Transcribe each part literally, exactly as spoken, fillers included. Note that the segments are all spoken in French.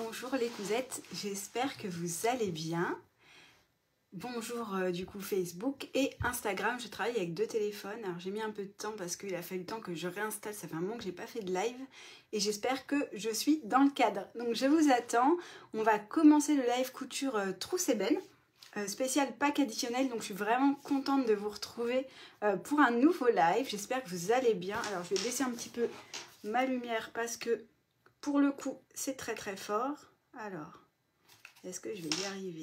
bonjour les cousettes, j'espère que vous allez bien. Bonjour euh, du coup Facebook et Instagram, je travaille avec deux téléphones. Alors j'ai mis un peu de temps parce qu'il a fallu le temps que je réinstalle, ça fait un moment que j'ai pas fait de live. Et j'espère que je suis dans le cadre. Donc je vous attends, on va commencer le live couture euh, trousse ébène. Euh, spécial pack additionnel, donc je suis vraiment contente de vous retrouver euh, pour un nouveau live. J'espère que vous allez bien. Alors je vais baisser un petit peu ma lumière parce que pour le coup c'est très très fort. Alors est-ce que je vais y arriver?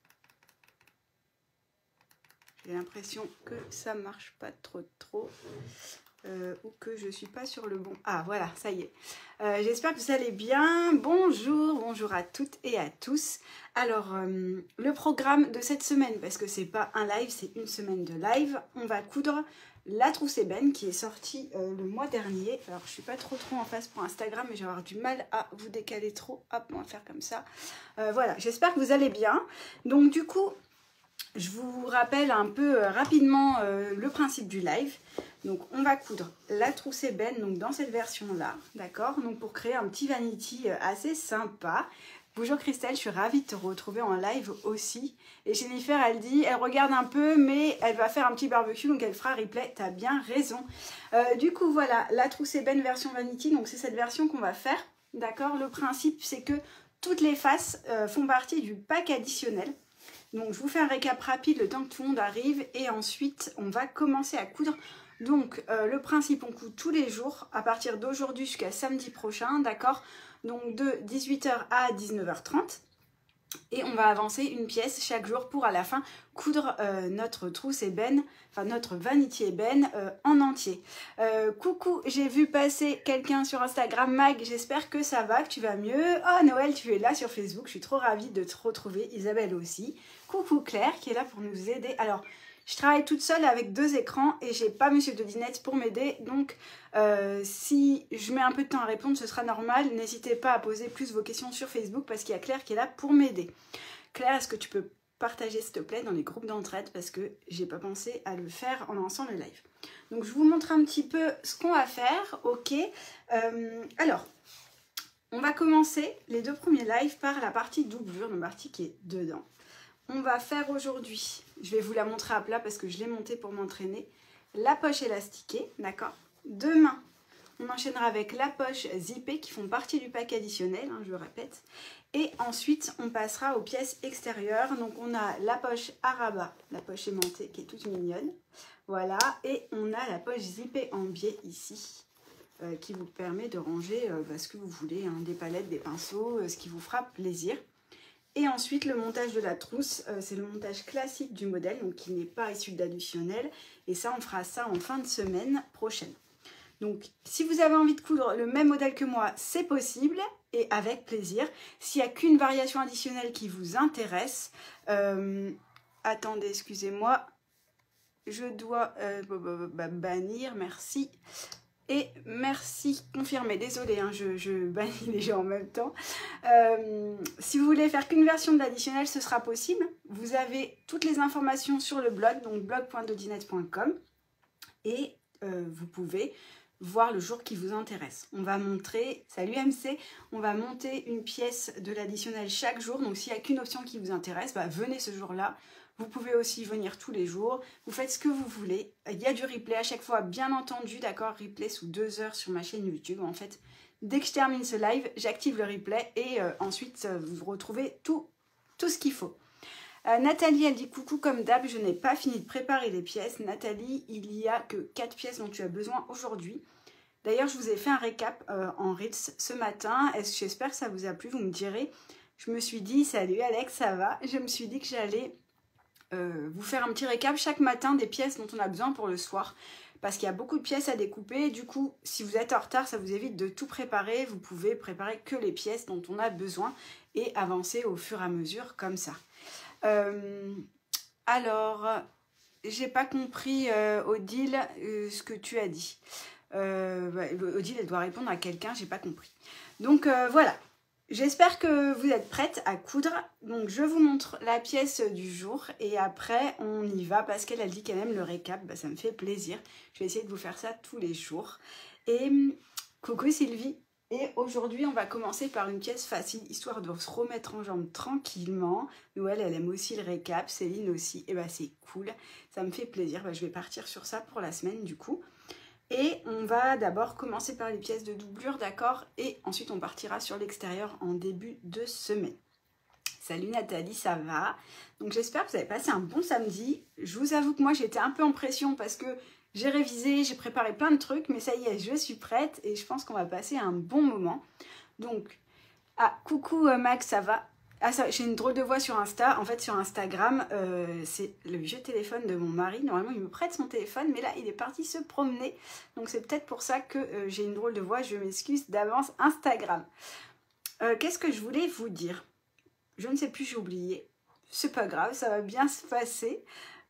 J'ai l'impression que ça marche pas trop trop euh, ou que je suis pas sur le bon. Ah voilà, ça y est. Euh, J'espère que vous allez bien. Bonjour, bonjour à toutes et à tous. Alors euh, le programme de cette semaine, parce que c'est pas un live, c'est une semaine de live. On va coudre la trousse ébène qui est sortie euh, le mois dernier. Alors je suis pas trop trop en face pour Instagram, mais je vais avoir du mal à vous décaler trop. Hop, on va faire comme ça. Euh, voilà, j'espère que vous allez bien. Donc du coup, je vous rappelle un peu euh, rapidement euh, le principe du live. Donc on va coudre la trousse ébène donc dans cette version là, d'accord, donc pour créer un petit vanity euh, assez sympa. Bonjour Christelle, je suis ravie de te retrouver en live aussi. Et Jennifer, elle dit, elle regarde un peu mais elle va faire un petit barbecue donc elle fera replay, t'as bien raison. Euh, du coup voilà, la trousse ébène version vanity, donc c'est cette version qu'on va faire, d'accord. Le principe c'est que toutes les faces euh, font partie du pack additionnel. Donc je vous fais un récap rapide le temps que tout le monde arrive et ensuite on va commencer à coudre. Donc euh, le principe, on coud tous les jours à partir d'aujourd'hui jusqu'à samedi prochain, d'accord. Donc de dix-huit heures à dix-neuf heures trente et on va avancer une pièce chaque jour pour à la fin coudre euh, notre trousse ébène, enfin notre vanity ébène euh, en entier. Euh, coucou, j'ai vu passer quelqu'un sur Instagram, Mag, j'espère que ça va, que tu vas mieux. Oh Noël, tu es là sur Facebook, je suis trop ravie de te retrouver, Isabelle aussi. Coucou Claire qui est là pour nous aider. Alors, je travaille toute seule avec deux écrans et j'ai pas Monsieur de Dinette pour m'aider. Donc, euh, si je mets un peu de temps à répondre, ce sera normal. N'hésitez pas à poser plus vos questions sur Facebook parce qu'il y a Claire qui est là pour m'aider. Claire, est-ce que tu peux partager s'il te plaît dans les groupes d'entraide parce que j'ai pas pensé à le faire en lançant le live. Donc, je vous montre un petit peu ce qu'on va faire. Ok. Euh, alors, on va commencer les deux premiers lives par la partie doublure, la partie qui est dedans. On va faire aujourd'hui, je vais vous la montrer à plat parce que je l'ai montée pour m'entraîner, la poche élastiquée, d'accord. Demain, on enchaînera avec la poche zippée qui font partie du pack additionnel, hein, je le répète. Et ensuite, on passera aux pièces extérieures. Donc, on a la poche à rabat, la poche aimantée qui est toute mignonne. Voilà, et on a la poche zippée en biais ici, euh, qui vous permet de ranger euh, bah, ce que vous voulez, hein, des palettes, des pinceaux, euh, ce qui vous fera plaisir. Et ensuite, le montage de la trousse, euh, c'est le montage classique du modèle, donc qui n'est pas issu d'additionnel. Et ça, on fera ça en fin de semaine prochaine. Donc, si vous avez envie de coudre le même modèle que moi, c'est possible et avec plaisir. S'il n'y a qu'une variation additionnelle qui vous intéresse, euh, attendez, excusez-moi, je dois euh, bannir, merci. Et merci, confirmé, désolé, hein, je, je bannis les gens en même temps. Euh, si vous voulez faire qu'une version de l'additionnel, ce sera possible. Vous avez toutes les informations sur le blog, donc blog point dodinette point com. Et euh, vous pouvez voir le jour qui vous intéresse. On va montrer, salut M C, on va monter une pièce de l'additionnel chaque jour. Donc s'il n'y a qu'une option qui vous intéresse, bah, venez ce jour-là. Vous pouvez aussi venir tous les jours, vous faites ce que vous voulez. Il y a du replay à chaque fois, bien entendu, d'accord, replay sous deux heures sur ma chaîne YouTube. En fait, dès que je termine ce live, j'active le replay et euh, ensuite, euh, vous retrouvez tout, tout ce qu'il faut. Euh, Nathalie, elle dit coucou comme d'hab, je n'ai pas fini de préparer les pièces. Nathalie, il n'y a que quatre pièces dont tu as besoin aujourd'hui. D'ailleurs, je vous ai fait un récap euh, en Reels ce matin. J'espère que ça vous a plu, vous me direz. Je me suis dit, salut Alex, ça va? Je me suis dit que j'allais Euh, vous faire un petit récap chaque matin des pièces dont on a besoin pour le soir parce qu'il y a beaucoup de pièces à découper. Du coup, si vous êtes en retard, ça vous évite de tout préparer. Vous pouvez préparer que les pièces dont on a besoin et avancer au fur et à mesure comme ça. Euh, alors, j'ai pas compris euh, Odile euh, ce que tu as dit. Euh, bah, Odile, elle doit répondre à quelqu'un, j'ai pas compris. Donc euh, voilà. J'espère que vous êtes prêtes à coudre. Donc je vous montre la pièce du jour et après on y va parce qu'elle a dit qu'elle aime le récap. Bah, ça me fait plaisir. Je vais essayer de vous faire ça tous les jours. Et coucou Sylvie. Et aujourd'hui, on va commencer par une pièce facile, histoire de se remettre en jambes tranquillement. Noël, elle aime aussi le récap, Céline aussi. Et bah c'est cool, ça me fait plaisir. Bah, je vais partir sur ça pour la semaine du coup. Et on va d'abord commencer par les pièces de doublure, d'accord? Et ensuite, on partira sur l'extérieur en début de semaine. Salut Nathalie, ça va? Donc j'espère que vous avez passé un bon samedi. Je vous avoue que moi, j'étais un peu en pression parce que j'ai révisé, j'ai préparé plein de trucs, mais ça y est, je suis prête et je pense qu'on va passer un bon moment. Donc, ah, coucou euh, Max, ça va? Ah, j'ai une drôle de voix sur Insta. En fait, sur Instagram, euh, c'est le vieux téléphone de mon mari. Normalement, il me prête son téléphone, mais là, il est parti se promener. Donc, c'est peut-être pour ça que euh, j'ai une drôle de voix. Je m'excuse d'avance, Instagram. Euh, Qu'est-ce que je voulais vous dire? Je ne sais plus, j'ai oublié. C'est pas grave, ça va bien se passer.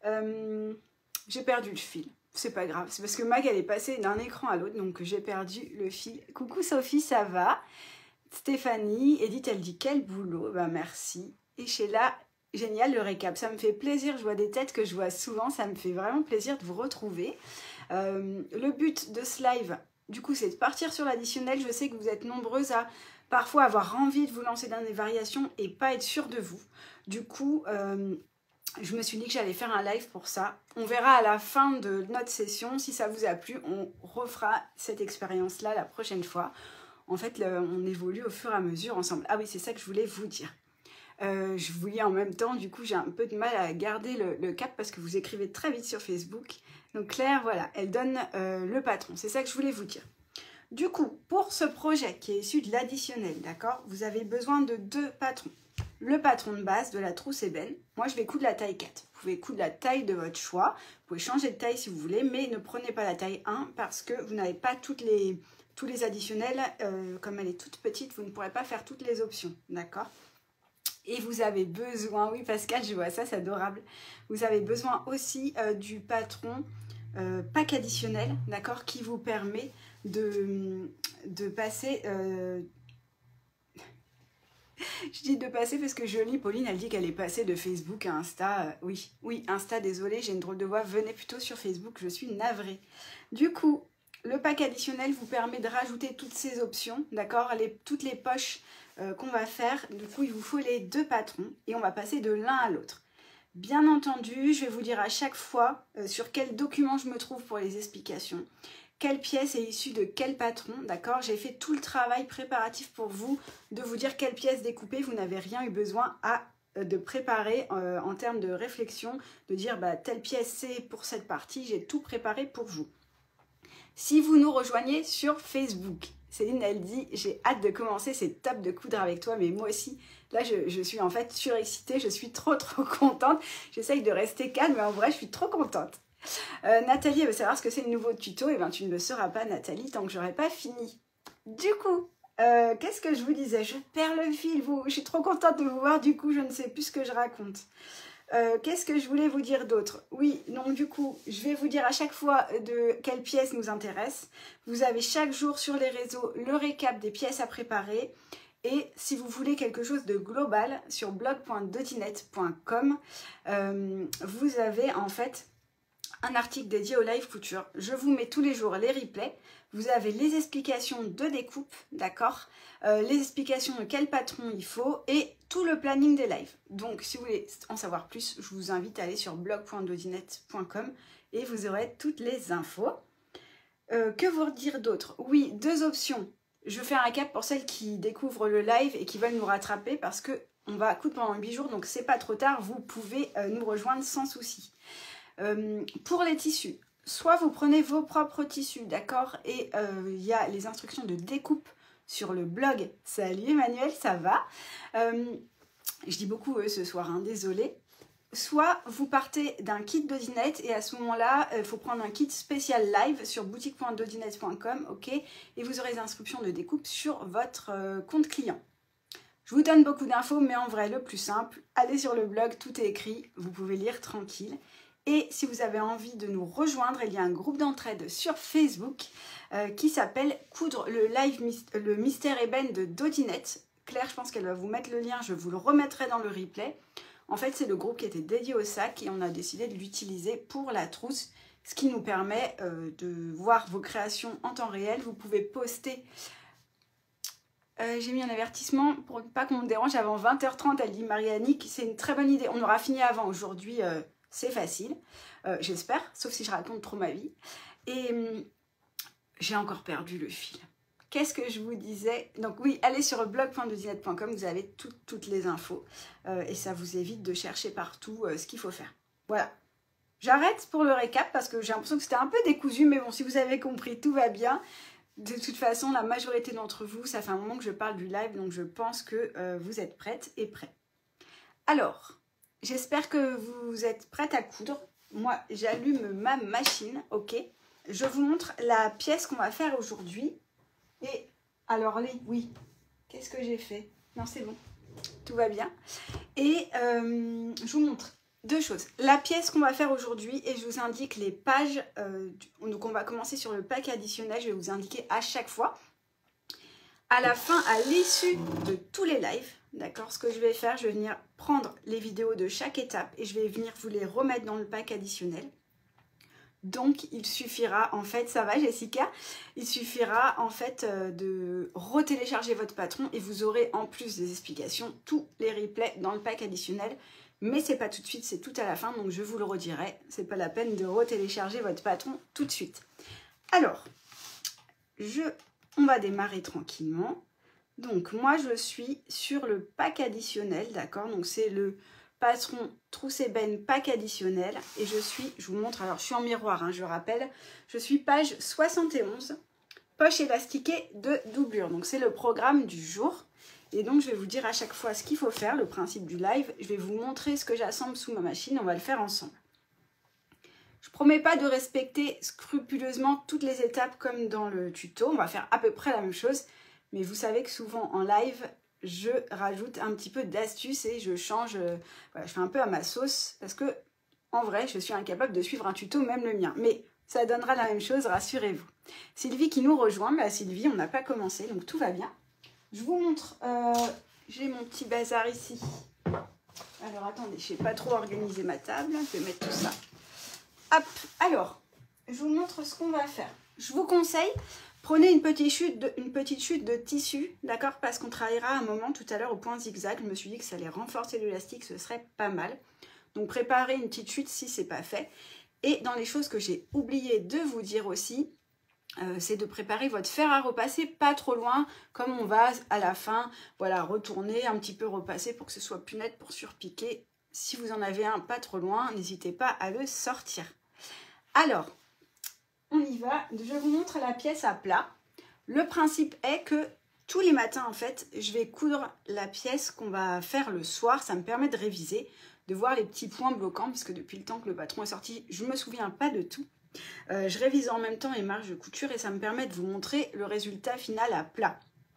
Euh, j'ai perdu le fil. C'est pas grave, c'est parce que Mag elle est passée d'un écran à l'autre, donc j'ai perdu le fil. Coucou Sophie, ça va? Stéphanie, Edith, elle dit quel boulot? Ben merci. Et Sheila, génial le récap, ça me fait plaisir, je vois des têtes que je vois souvent, ça me fait vraiment plaisir de vous retrouver. Euh, le but de ce live, du coup, c'est de partir sur l'additionnel. Je sais que vous êtes nombreuses à parfois avoir envie de vous lancer dans des variations et pas être sûr de vous. Du coup, euh, je me suis dit que j'allais faire un live pour ça. On verra à la fin de notre session. Si ça vous a plu, on refera cette expérience-là la prochaine fois. En fait, le, on évolue au fur et à mesure ensemble. Ah oui, c'est ça que je voulais vous dire. Euh, je vous lis en même temps, du coup j'ai un peu de mal à garder le, le cap parce que vous écrivez très vite sur Facebook. Donc Claire, voilà, elle donne euh, le patron. C'est ça que je voulais vous dire. Du coup, pour ce projet qui est issu de l'additionnel, d'accord, vous avez besoin de deux patrons. Le patron de base de la trousse ébène. Moi, je vais coudre la taille quatre. Vous pouvez coudre la taille de votre choix. Vous pouvez changer de taille si vous voulez, mais ne prenez pas la taille un parce que vous n'avez pas toutes les, tous les additionnels. Euh, comme elle est toute petite, vous ne pourrez pas faire toutes les options, d'accord? Et vous avez besoin, oui Pascal, je vois ça, c'est adorable. Vous avez besoin aussi euh, du patron euh, pack additionnel, d'accord, qui vous permet de, de passer... Euh, je dis de passer parce que je lis, Pauline, elle dit qu'elle est passée de Facebook à Insta. Euh, oui, oui, Insta, désolée, j'ai une drôle de voix. Venez plutôt sur Facebook, je suis navrée. Du coup, le pack additionnel vous permet de rajouter toutes ces options, d'accord, les, toutes les poches euh, qu'on va faire. Du coup, il vous faut les deux patrons et on va passer de l'un à l'autre. Bien entendu, je vais vous dire à chaque fois euh, sur quel document je me trouve pour les explications. Quelle pièce est issue de quel patron, d'accord? J'ai fait tout le travail préparatif pour vous, de vous dire quelle pièce découper. Vous n'avez rien eu besoin à, euh, de préparer euh, en termes de réflexion, de dire bah, telle pièce c'est pour cette partie, j'ai tout préparé pour vous. Si vous nous rejoignez sur Facebook, Céline elle dit j'ai hâte de commencer, c'est top de coudre avec toi, mais moi aussi, là je, je suis en fait surexcitée, je suis trop trop contente. J'essaye de rester calme, mais en vrai je suis trop contente. Euh, Nathalie, elle veut savoir ce que c'est le nouveau tuto. Et eh bien, tu ne le sauras pas, Nathalie, tant que j'aurai pas fini. Du coup, euh, qu'est-ce que je vous disais? Je perds le fil. Vous, je suis trop contente de vous voir. Du coup, je ne sais plus ce que je raconte. Euh, qu'est-ce que je voulais vous dire d'autre? Oui, donc du coup, je vais vous dire à chaque fois de quelle pièce nous intéresse. Vous avez chaque jour sur les réseaux le récap des pièces à préparer. Et si vous voulez quelque chose de global, sur blog point dotinette point com, euh, vous avez en fait un article dédié au live couture. Je vous mets tous les jours les replays. Vous avez les explications de découpe, d'accord, euh, les explications de quel patron il faut et tout le planning des lives. Donc, si vous voulez en savoir plus, je vous invite à aller sur blog point dotinette point com et vous aurez toutes les infos. Euh, que vous dire d'autre? Oui, deux options. Je fais un récap pour celles qui découvrent le live et qui veulent nous rattraper parce que on va coudre pendant huit jours, donc c'est pas trop tard. Vous pouvez euh, nous rejoindre sans souci. Euh, pour les tissus, soit vous prenez vos propres tissus, d'accord, et il euh, y a les instructions de découpe sur le blog. Salut Emmanuel, ça va? euh, Je dis beaucoup eux ce soir, hein, désolé. Soit vous partez d'un kit Dodinette et à ce moment-là, il euh, faut prendre un kit spécial live sur boutique point dotinette point com, ok, et vous aurez les instructions de découpe sur votre euh, compte client. Je vous donne beaucoup d'infos, mais en vrai, le plus simple, allez sur le blog, tout est écrit, vous pouvez lire tranquille. Et si vous avez envie de nous rejoindre, il y a un groupe d'entraide sur Facebook euh, qui s'appelle Coudre le live le mystère ébène de Dotinette. Claire, je pense qu'elle va vous mettre le lien, je vous le remettrai dans le replay. En fait, c'est le groupe qui était dédié au sac et on a décidé de l'utiliser pour la trousse, ce qui nous permet euh, de voir vos créations en temps réel. Vous pouvez poster euh, j'ai mis un avertissement pour pas qu'on me dérange avant vingt heures trente. Elle dit Marie-Annick, c'est une très bonne idée. On aura fini avant. Aujourd'hui, euh, c'est facile. Euh, J'espère, sauf si je raconte trop ma vie. Et hum, j'ai encore perdu le fil. Qu'est-ce que je vous disais? Donc oui, allez sur blog point dodinette point com, vous avez tout, toutes les infos. Euh, et ça vous évite de chercher partout euh, ce qu'il faut faire. Voilà. J'arrête pour le récap parce que j'ai l'impression que c'était un peu décousu. Mais bon, si vous avez compris, tout va bien. De toute façon, la majorité d'entre vous, ça fait un moment que je parle du live. Donc je pense que euh, vous êtes prêtes et prêts. Alors, j'espère que vous êtes prêtes à coudre. Moi, j'allume ma machine. Ok. Je vous montre la pièce qu'on va faire aujourd'hui. Et alors, les, oui, qu'est-ce que j'ai fait? Non, c'est bon, tout va bien. Et euh, je vous montre deux choses. La pièce qu'on va faire aujourd'hui, et je vous indique les pages. Euh, donc, on va commencer sur le pack additionnel. Je vais vous indiquer à chaque fois. À la fin, à l'issue de tous les lives, d'accord, ce que je vais faire, je vais venir prendre les vidéos de chaque étape et je vais venir vous les remettre dans le pack additionnel. Donc, il suffira, en fait, ça va Jessica, il suffira en fait euh, de retélécharger votre patron et vous aurez en plus des explications, tous les replays dans le pack additionnel. Mais c'est pas tout de suite, c'est tout à la fin, donc je vous le redirai. C'est pas la peine de retélécharger votre patron tout de suite. Alors, je, on va démarrer tranquillement. Donc, moi, je suis sur le pack additionnel, d'accord? Donc, c'est le patron trousse ébène pack additionnel et je suis, je vous montre, alors je suis en miroir, hein, je rappelle, je suis page soixante et onze, poche élastiquée de doublure, donc c'est le programme du jour et donc je vais vous dire à chaque fois ce qu'il faut faire, le principe du live, je vais vous montrer ce que j'assemble sous ma machine, on va le faire ensemble. Je promets pas de respecter scrupuleusement toutes les étapes comme dans le tuto, on va faire à peu près la même chose, mais vous savez que souvent en live, je rajoute un petit peu d'astuces et je change, euh, voilà, je fais un peu à ma sauce parce que en vrai, je suis incapable de suivre un tuto, même le mien. Mais ça donnera la même chose, rassurez-vous. Sylvie qui nous rejoint, bah Sylvie, on n'a pas commencé, donc tout va bien. Je vous montre, euh, j'ai mon petit bazar ici. Alors attendez, je n'ai pas trop organisé ma table, je vais mettre tout ça. Hop, alors, je vous montre ce qu'on va faire. Je vous conseille... Prenez une petite chute de, une petite chute de tissu, d'accord? Parce qu'on travaillera un moment tout à l'heure au point zigzag. Je me suis dit que ça allait renforcer l'élastique, ce serait pas mal. Donc préparez une petite chute si ce n'est pas fait. Et dans les choses que j'ai oublié de vous dire aussi, euh, c'est de préparer votre fer à repasser pas trop loin, comme on va à la fin, voilà, retourner, un petit peu repasser pour que ce soit plus net pour surpiquer. Si vous en avez un pas trop loin, n'hésitez pas à le sortir. Alors, on y va, je vous montre la pièce à plat. Le principe est que tous les matins, en fait, je vais coudre la pièce qu'on va faire le soir. Ça me permet de réviser, de voir les petits points bloquants, puisque depuis le temps que le patron est sorti, je ne me souviens pas de tout. Euh, je révise en même temps les marges de couture et ça me permet de vous montrer le résultat final à plat.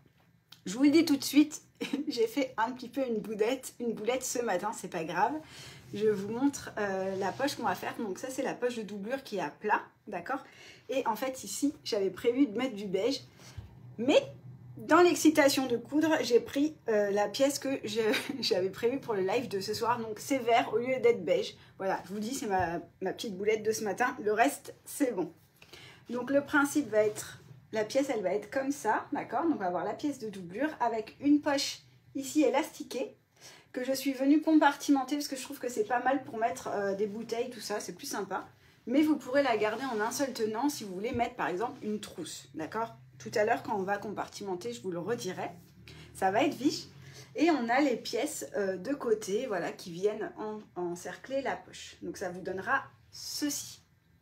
Je vous le dis tout de suite, j'ai fait un petit peu une boulette, une boulette ce matin, c'est pas grave. Je vous montre euh, la poche qu'on va faire. Donc ça, c'est la poche de doublure qui est à plat, d'accord? Et en fait, ici, j'avais prévu de mettre du beige. Mais dans l'excitation de coudre, j'ai pris euh, la pièce que j'avais prévue pour le live de ce soir. Donc c'est vert au lieu d'être beige. Voilà, je vous dis, c'est ma, ma petite boulette de ce matin. Le reste, c'est bon. Donc le principe va être... La pièce, elle va être comme ça, d'accord? Donc on va avoir la pièce de doublure avec une poche ici élastiquée, que je suis venue compartimenter parce que je trouve que c'est pas mal pour mettre euh, des bouteilles, tout ça, c'est plus sympa. Mais vous pourrez la garder en un seul tenant si vous voulez mettre par exemple une trousse, d'accord? Tout à l'heure quand on va compartimenter, je vous le redirai. Ça va être viche. Et on a les pièces euh, de côté, voilà, qui viennent en, encercler la poche. Donc ça vous donnera ceci.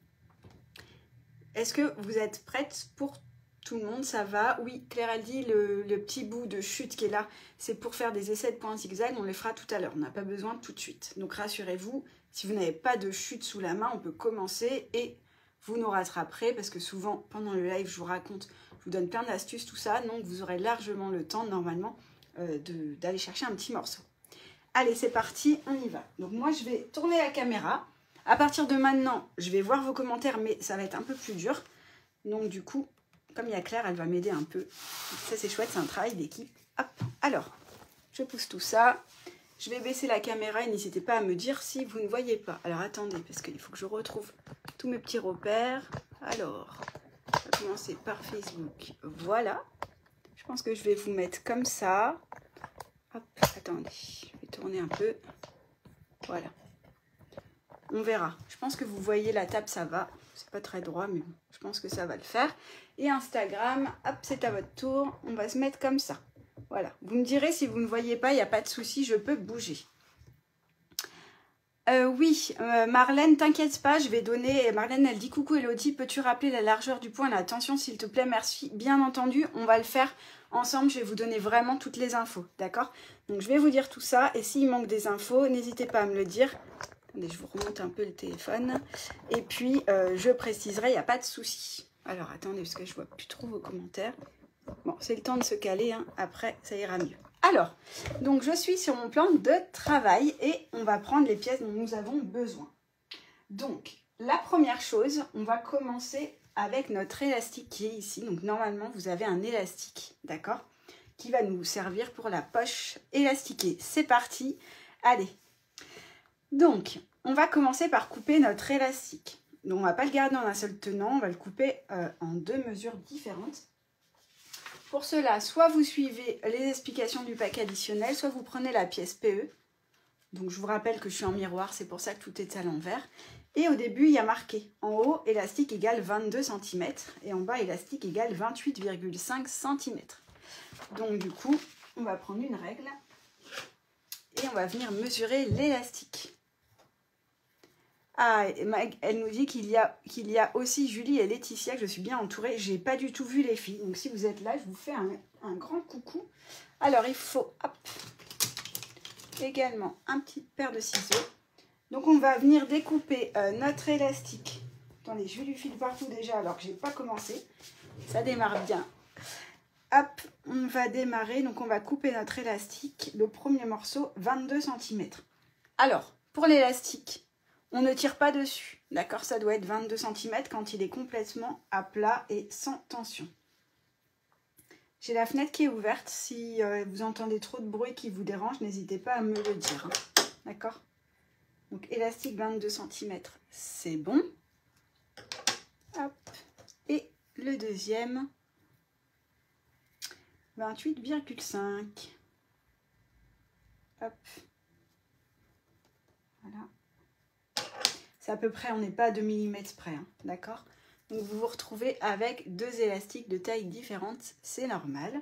Est-ce que vous êtes prête pour tout le monde? Ça va? Oui, Claire, elle dit le, le petit bout de chute qui est là, c'est pour faire des essais de points zigzag. On les fera tout à l'heure. On n'a pas besoin tout de suite. Donc rassurez-vous, si vous n'avez pas de chute sous la main, on peut commencer et vous nous rattraperez parce que souvent, pendant le live, je vous raconte, je vous donne plein d'astuces, tout ça. Donc vous aurez largement le temps, normalement, euh, d'aller chercher un petit morceau. Allez, c'est parti, on y va. Donc moi, je vais tourner la caméra. À partir de maintenant, je vais voir vos commentaires, mais ça va être un peu plus dur. Donc du coup, comme il y a Claire, elle va m'aider un peu. Ça, c'est chouette, c'est un travail d'équipe. Hop, alors, je pousse tout ça. Je vais baisser la caméra et n'hésitez pas à me dire si vous ne voyez pas. Alors, attendez, parce qu'il faut que je retrouve tous mes petits repères. Alors, on va commencer par Facebook. Voilà. Je pense que je vais vous mettre comme ça. Hop, attendez, je vais tourner un peu. Voilà. On verra. Je pense que vous voyez la table, ça va. C'est pas très droit, mais bon, je pense que ça va le faire. Et Instagram, hop, c'est à votre tour. On va se mettre comme ça. Voilà. Vous me direz si vous ne voyez pas, il n'y a pas de souci, je peux bouger. Euh, oui, euh, Marlène, t'inquiète pas, je vais donner... Marlène, elle dit « Coucou Elodie, peux-tu rappeler la largeur du point et la tension, s'il te plaît? Merci. » Bien entendu, on va le faire ensemble, je vais vous donner vraiment toutes les infos, d'accord? Donc, je vais vous dire tout ça, et s'il manque des infos, n'hésitez pas à me le dire. Attendez, je vous remonte un peu le téléphone. Et puis, euh, je préciserai, il n'y a pas de souci. Alors, attendez, parce que je ne vois plus trop vos commentaires. Bon, c'est le temps de se caler, hein. Après, ça ira mieux. Alors, donc je suis sur mon plan de travail et on va prendre les pièces dont nous avons besoin. Donc, la première chose, on va commencer avec notre élastique qui est ici. Donc, normalement, vous avez un élastique, d'accord, qui va nous servir pour la poche élastiquée. C'est parti, allez. Donc, on va commencer par couper notre élastique. Donc, on ne va pas le garder en un seul tenant, on va le couper euh, en deux mesures différentes. Pour cela, soit vous suivez les explications du pack additionnel, soit vous prenez la pièce P E. Donc, je vous rappelle que je suis en miroir, c'est pour ça que tout est à l'envers. Et au début, il y a marqué en haut, élastique égale vingt-deux centimètres et en bas, élastique égale vingt-huit virgule cinq centimètres. Donc, du coup, on va prendre une règle et on va venir mesurer l'élastique. Ah, elle nous dit qu'il y a, qu'il y a aussi Julie et Laetitia, que je suis bien entourée. J'ai pas du tout vu les filles. Donc, si vous êtes là, je vous fais un, un grand coucou. Alors, il faut hop, également un petit paire de ciseaux. Donc, on va venir découper euh, notre élastique. Attendez, je vais lui filer partout déjà alors que j'ai pas commencé. Ça démarre bien. Hop, on va démarrer. Donc, on va couper notre élastique. Le premier morceau, vingt-deux centimètres. Alors, pour l'élastique, on ne tire pas dessus, d'accord? Ça doit être vingt-deux centimètres quand il est complètement à plat et sans tension. J'ai la fenêtre qui est ouverte. Si euh, vous entendez trop de bruit qui vous dérange, n'hésitez pas à me le dire, hein, d'accord? Donc, élastique vingt-deux centimètres, c'est bon. Hop. Et le deuxième, vingt-huit virgule cinq. Hop. Voilà. C'est à peu près, on n'est pas à deux millimètres près, hein, d'accord? Donc vous vous retrouvez avec deux élastiques de taille différente, c'est normal.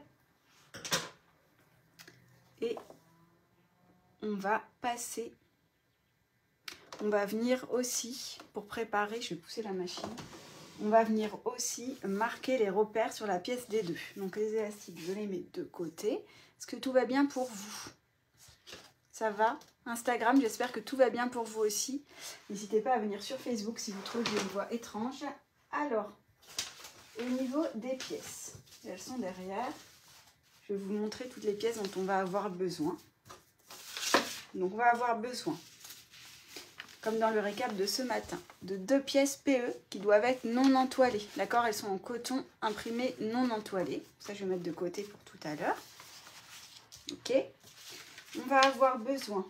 Et on va passer, on va venir aussi, pour préparer, je vais pousser la machine, on va venir aussi marquer les repères sur la pièce des deux. Donc les élastiques, je les mets de côté. Est-ce que tout va bien pour vous? Ça va? Instagram, j'espère que tout va bien pour vous aussi. N'hésitez pas à venir sur Facebook si vous trouvez une voix étrange. Alors, au niveau des pièces, elles sont derrière. Je vais vous montrer toutes les pièces dont on va avoir besoin. Donc, on va avoir besoin, comme dans le récap de ce matin, de deux pièces P E qui doivent être non entoilées. D'accord? Elles sont en coton imprimé non entoilé. Ça, je vais mettre de côté pour tout à l'heure. Ok? On va avoir besoin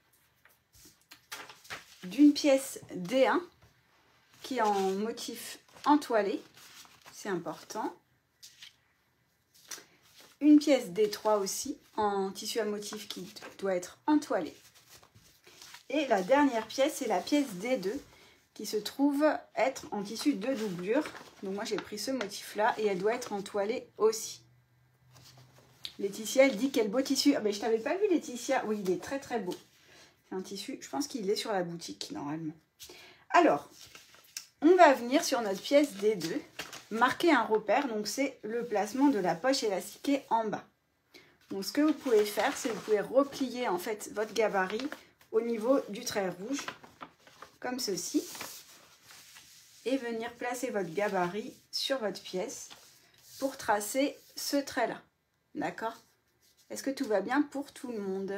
d'une pièce D un qui est en motif entoilé, c'est important. Une pièce D trois aussi en tissu à motif qui doit être entoilé. Et la dernière pièce, c'est la pièce D deux qui se trouve être en tissu de doublure. Donc moi j'ai pris ce motif là et elle doit être entoilée aussi. Laetitia, elle dit quel beau tissu. Ah ben je t'avais pas vu Laetitia. Oui, il est très très beau. C'est un tissu, je pense qu'il est sur la boutique normalement. Alors, on va venir sur notre pièce D deux, marquer un repère. Donc c'est le placement de la poche élastiquée en bas. Donc ce que vous pouvez faire, c'est que vous pouvez replier en fait votre gabarit au niveau du trait rouge, comme ceci. Et venir placer votre gabarit sur votre pièce pour tracer ce trait-là. D'accord? Est-ce que tout va bien pour tout le monde?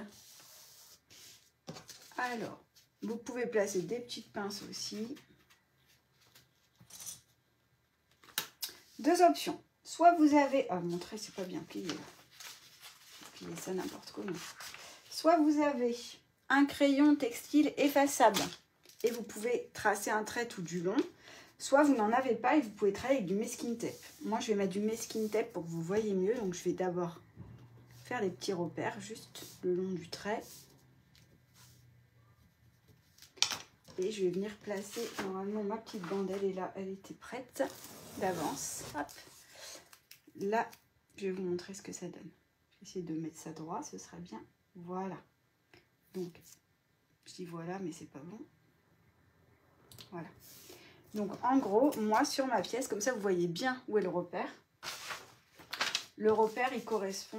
Alors, vous pouvez placer des petites pinces aussi. Deux options. Soit vous avez... Ah, mon trait, c'est pas bien plié. Plier ça n'importe comment. Soit vous avez un crayon textile effaçable et vous pouvez tracer un trait tout du long. Soit vous n'en avez pas et vous pouvez travailler avec du masking tape. Moi, je vais mettre du masking tape pour que vous voyez mieux. Donc, je vais d'abord faire des petits repères juste le long du trait. Et je vais venir placer, normalement, ma petite bande, elle est là, elle était prête d'avance. Hop. Là, je vais vous montrer ce que ça donne. Je vais essayer de mettre ça droit, ce sera bien. Voilà. Donc, je dis voilà, mais c'est pas bon. Voilà. Donc, en gros, moi, sur ma pièce, comme ça, vous voyez bien où est le repère. Le repère, il correspond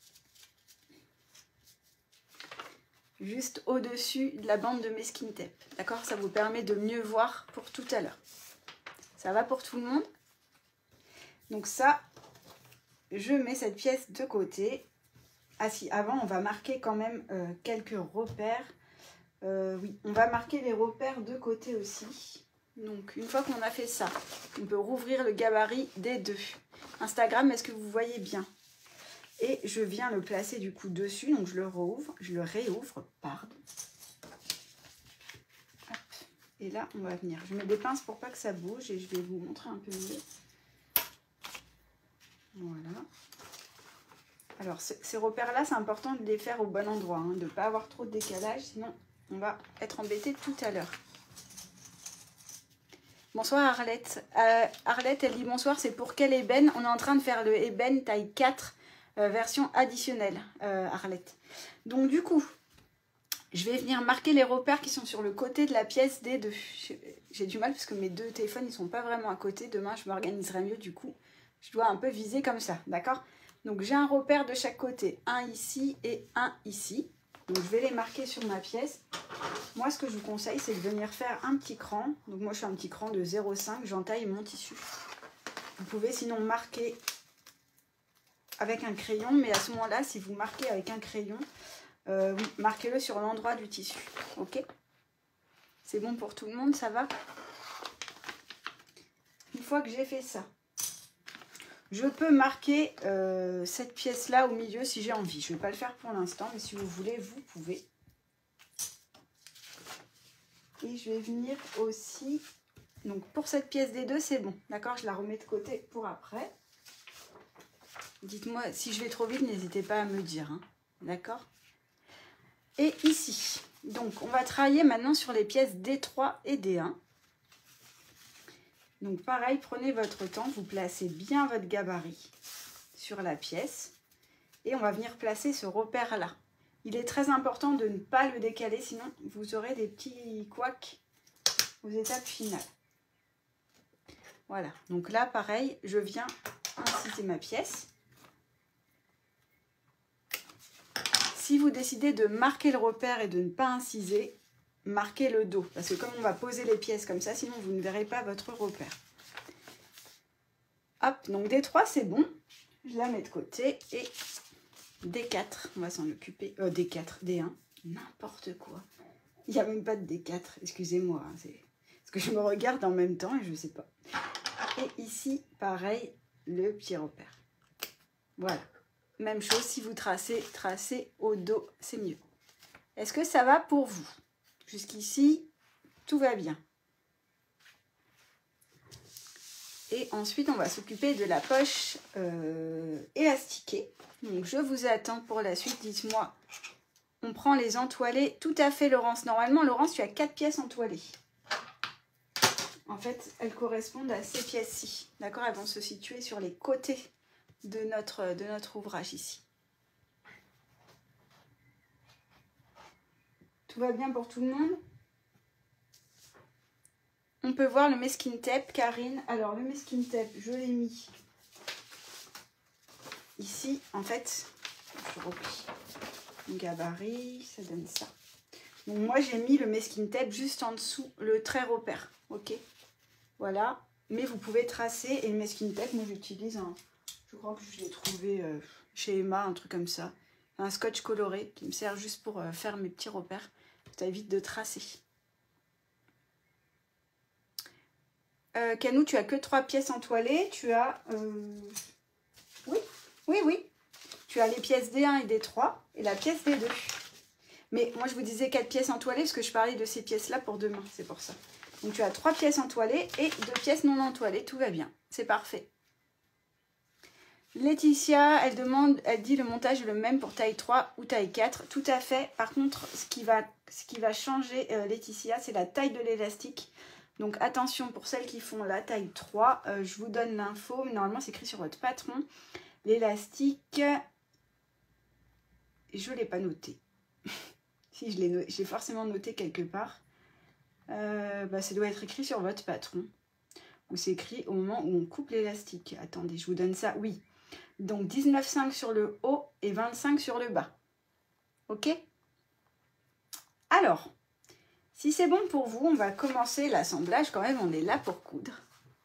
juste au-dessus de la bande de masking tape. D'accord? Ça vous permet de mieux voir pour tout à l'heure. Ça va pour tout le monde? Donc ça, je mets cette pièce de côté. Ah si, avant, on va marquer quand même euh, quelques repères. Euh, oui, on va marquer les repères de côté aussi. Donc, une fois qu'on a fait ça, on peut rouvrir le gabarit des deux. Instagram, est-ce que vous voyez bien? Et je viens le placer du coup dessus, donc je le rouvre, je le réouvre, pardon. Hop. Et là, on va venir. Je mets des pinces pour pas que ça bouge et je vais vous montrer un peu mieux. Voilà. Alors, ces repères-là, c'est important de les faire au bon endroit, hein, de ne pas avoir trop de décalage, sinon on va être embêté tout à l'heure. Bonsoir Arlette. Euh, Arlette, elle dit bonsoir, c'est pour quel ébène? On est en train de faire le ébène taille quatre. Euh, version additionnelle, euh, Arlette. Donc du coup, je vais venir marquer les repères qui sont sur le côté de la pièce des deux. J'ai du mal parce que mes deux téléphones, ils sont pas vraiment à côté. Demain, je m'organiserai mieux du coup. Je dois un peu viser comme ça, d'accord? Donc j'ai un repère de chaque côté, un ici et un ici. Donc je vais les marquer sur ma pièce. Moi, ce que je vous conseille, c'est de venir faire un petit cran. Donc moi, je fais un petit cran de zéro virgule cinq, j'entaille mon tissu. Vous pouvez sinon marquer avec un crayon, mais à ce moment-là, si vous marquez avec un crayon, euh, marquez-le sur l'endroit du tissu, ok? C'est bon pour tout le monde, ça va? Une fois que j'ai fait ça, je peux marquer euh, cette pièce-là au milieu si j'ai envie. Je ne vais pas le faire pour l'instant, mais si vous voulez, vous pouvez. Et je vais venir aussi, donc pour cette pièce des deux, c'est bon, d'accord? Je la remets de côté pour après. Dites-moi, si je vais trop vite, n'hésitez pas à me dire, hein, d'accord? Et ici, donc on va travailler maintenant sur les pièces D trois et D un. Donc pareil, prenez votre temps, vous placez bien votre gabarit sur la pièce. Et on va venir placer ce repère-là. Il est très important de ne pas le décaler, sinon vous aurez des petits couacs aux étapes finales. Voilà, donc là pareil, je viens inciser ma pièce. Si vous décidez de marquer le repère et de ne pas inciser, marquez le dos. Parce que comme on va poser les pièces comme ça, sinon vous ne verrez pas votre repère. Hop, donc D trois c'est bon. Je la mets de côté. Et D quatre, on va s'en occuper. Euh, D quatre, D un, n'importe quoi. Il n'y a même pas de D quatre, excusez-moi. Hein, c'est parce que je me regarde en même temps et je ne sais pas. Et ici, pareil, le petit repère. Voilà. Même chose, si vous tracez, tracez au dos, c'est mieux. Est-ce que ça va pour vous? Jusqu'ici, tout va bien. Et ensuite, on va s'occuper de la poche euh, élastiquée. Donc, je vous attends pour la suite. Dites-moi, on prend les entoilés. Tout à fait, Laurence. Normalement, Laurence, tu as quatre pièces entoilées. En fait, elles correspondent à ces pièces-ci. D'accord? Elles vont se situer sur les côtés de notre, de notre ouvrage ici. Tout va bien pour tout le monde? On peut voir le masking tape, Karine. Alors, le masking tape, je l'ai mis ici. En fait, je replie mon gabarit, ça donne ça. Donc, moi, j'ai mis le masking tape juste en dessous, le trait repère. Ok? Voilà. Mais vous pouvez tracer. Et le masking tape, moi, j'utilise un... Je crois que je l'ai trouvé euh, chez Emma, un truc comme ça. Un scotch coloré qui me sert juste pour euh, faire mes petits repères. Ça évite de tracer. Euh, Canou, tu as que trois pièces entoilées. Tu as... Euh... Oui, oui, oui. Tu as les pièces D un et D trois et la pièce D deux. Mais moi, je vous disais quatre pièces entoilées parce que je parlais de ces pièces-là pour demain. C'est pour ça. Donc tu as trois pièces entoilées et deux pièces non entoilées, tout va bien, c'est parfait. Laetitia, elle demande, elle dit le montage est le même pour taille trois ou taille quatre. Tout à fait. Par contre, ce qui va, ce qui va changer, euh, Laetitia, c'est la taille de l'élastique. Donc attention pour celles qui font la taille trois. Euh, je vous donne l'info, mais normalement c'est écrit sur votre patron. L'élastique, je ne l'ai pas noté. Si, je l'ai j'ai forcément noté quelque part. Euh, bah, ça doit être écrit sur votre patron. Ou c'est écrit au moment où on coupe l'élastique. Attendez, je vous donne ça. Oui. Donc dix-neuf virgule cinq sur le haut et vingt-cinq sur le bas. Ok? Alors, si c'est bon pour vous, on va commencer l'assemblage. Quand même, on est là pour coudre.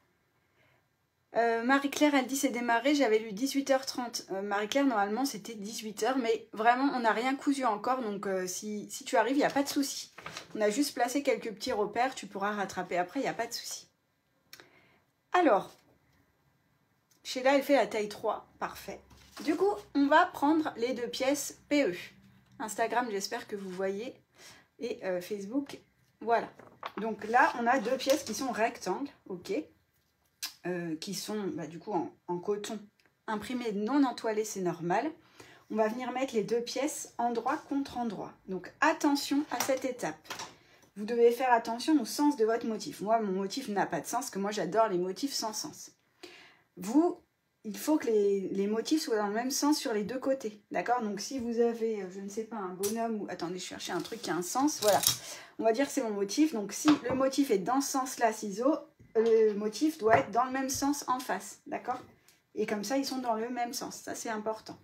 Euh, Marie-Claire, elle dit c'est démarré. J'avais lu dix-huit heures trente. Euh, Marie-Claire, normalement, c'était dix-huit heures. Mais vraiment, on n'a rien cousu encore. Donc, euh, si, si tu arrives, il n'y a pas de souci. On a juste placé quelques petits repères. Tu pourras rattraper après, il n'y a pas de souci. Alors, Sheila, elle fait la taille trois. Parfait. Du coup, on va prendre les deux pièces P E. Instagram, j'espère que vous voyez. Et euh, Facebook, voilà. Donc là, on a deux pièces qui sont rectangles, ok. Euh, qui sont, bah, du coup, en, en coton imprimé non entoilé, c'est normal. On va venir mettre les deux pièces endroit contre endroit. Donc, attention à cette étape. Vous devez faire attention au sens de votre motif. Moi, mon motif n'a pas de sens, parce que moi, j'adore les motifs sans sens. Vous, il faut que les, les motifs soient dans le même sens sur les deux côtés. D'accord? Donc, si vous avez, je ne sais pas, un bonhomme ou... Attendez, je cherchais un truc qui a un sens. Voilà. On va dire que c'est mon motif. Donc, si le motif est dans ce sens-là, ciseaux, le motif doit être dans le même sens en face. D'accord? Et comme ça, ils sont dans le même sens. Ça, c'est important.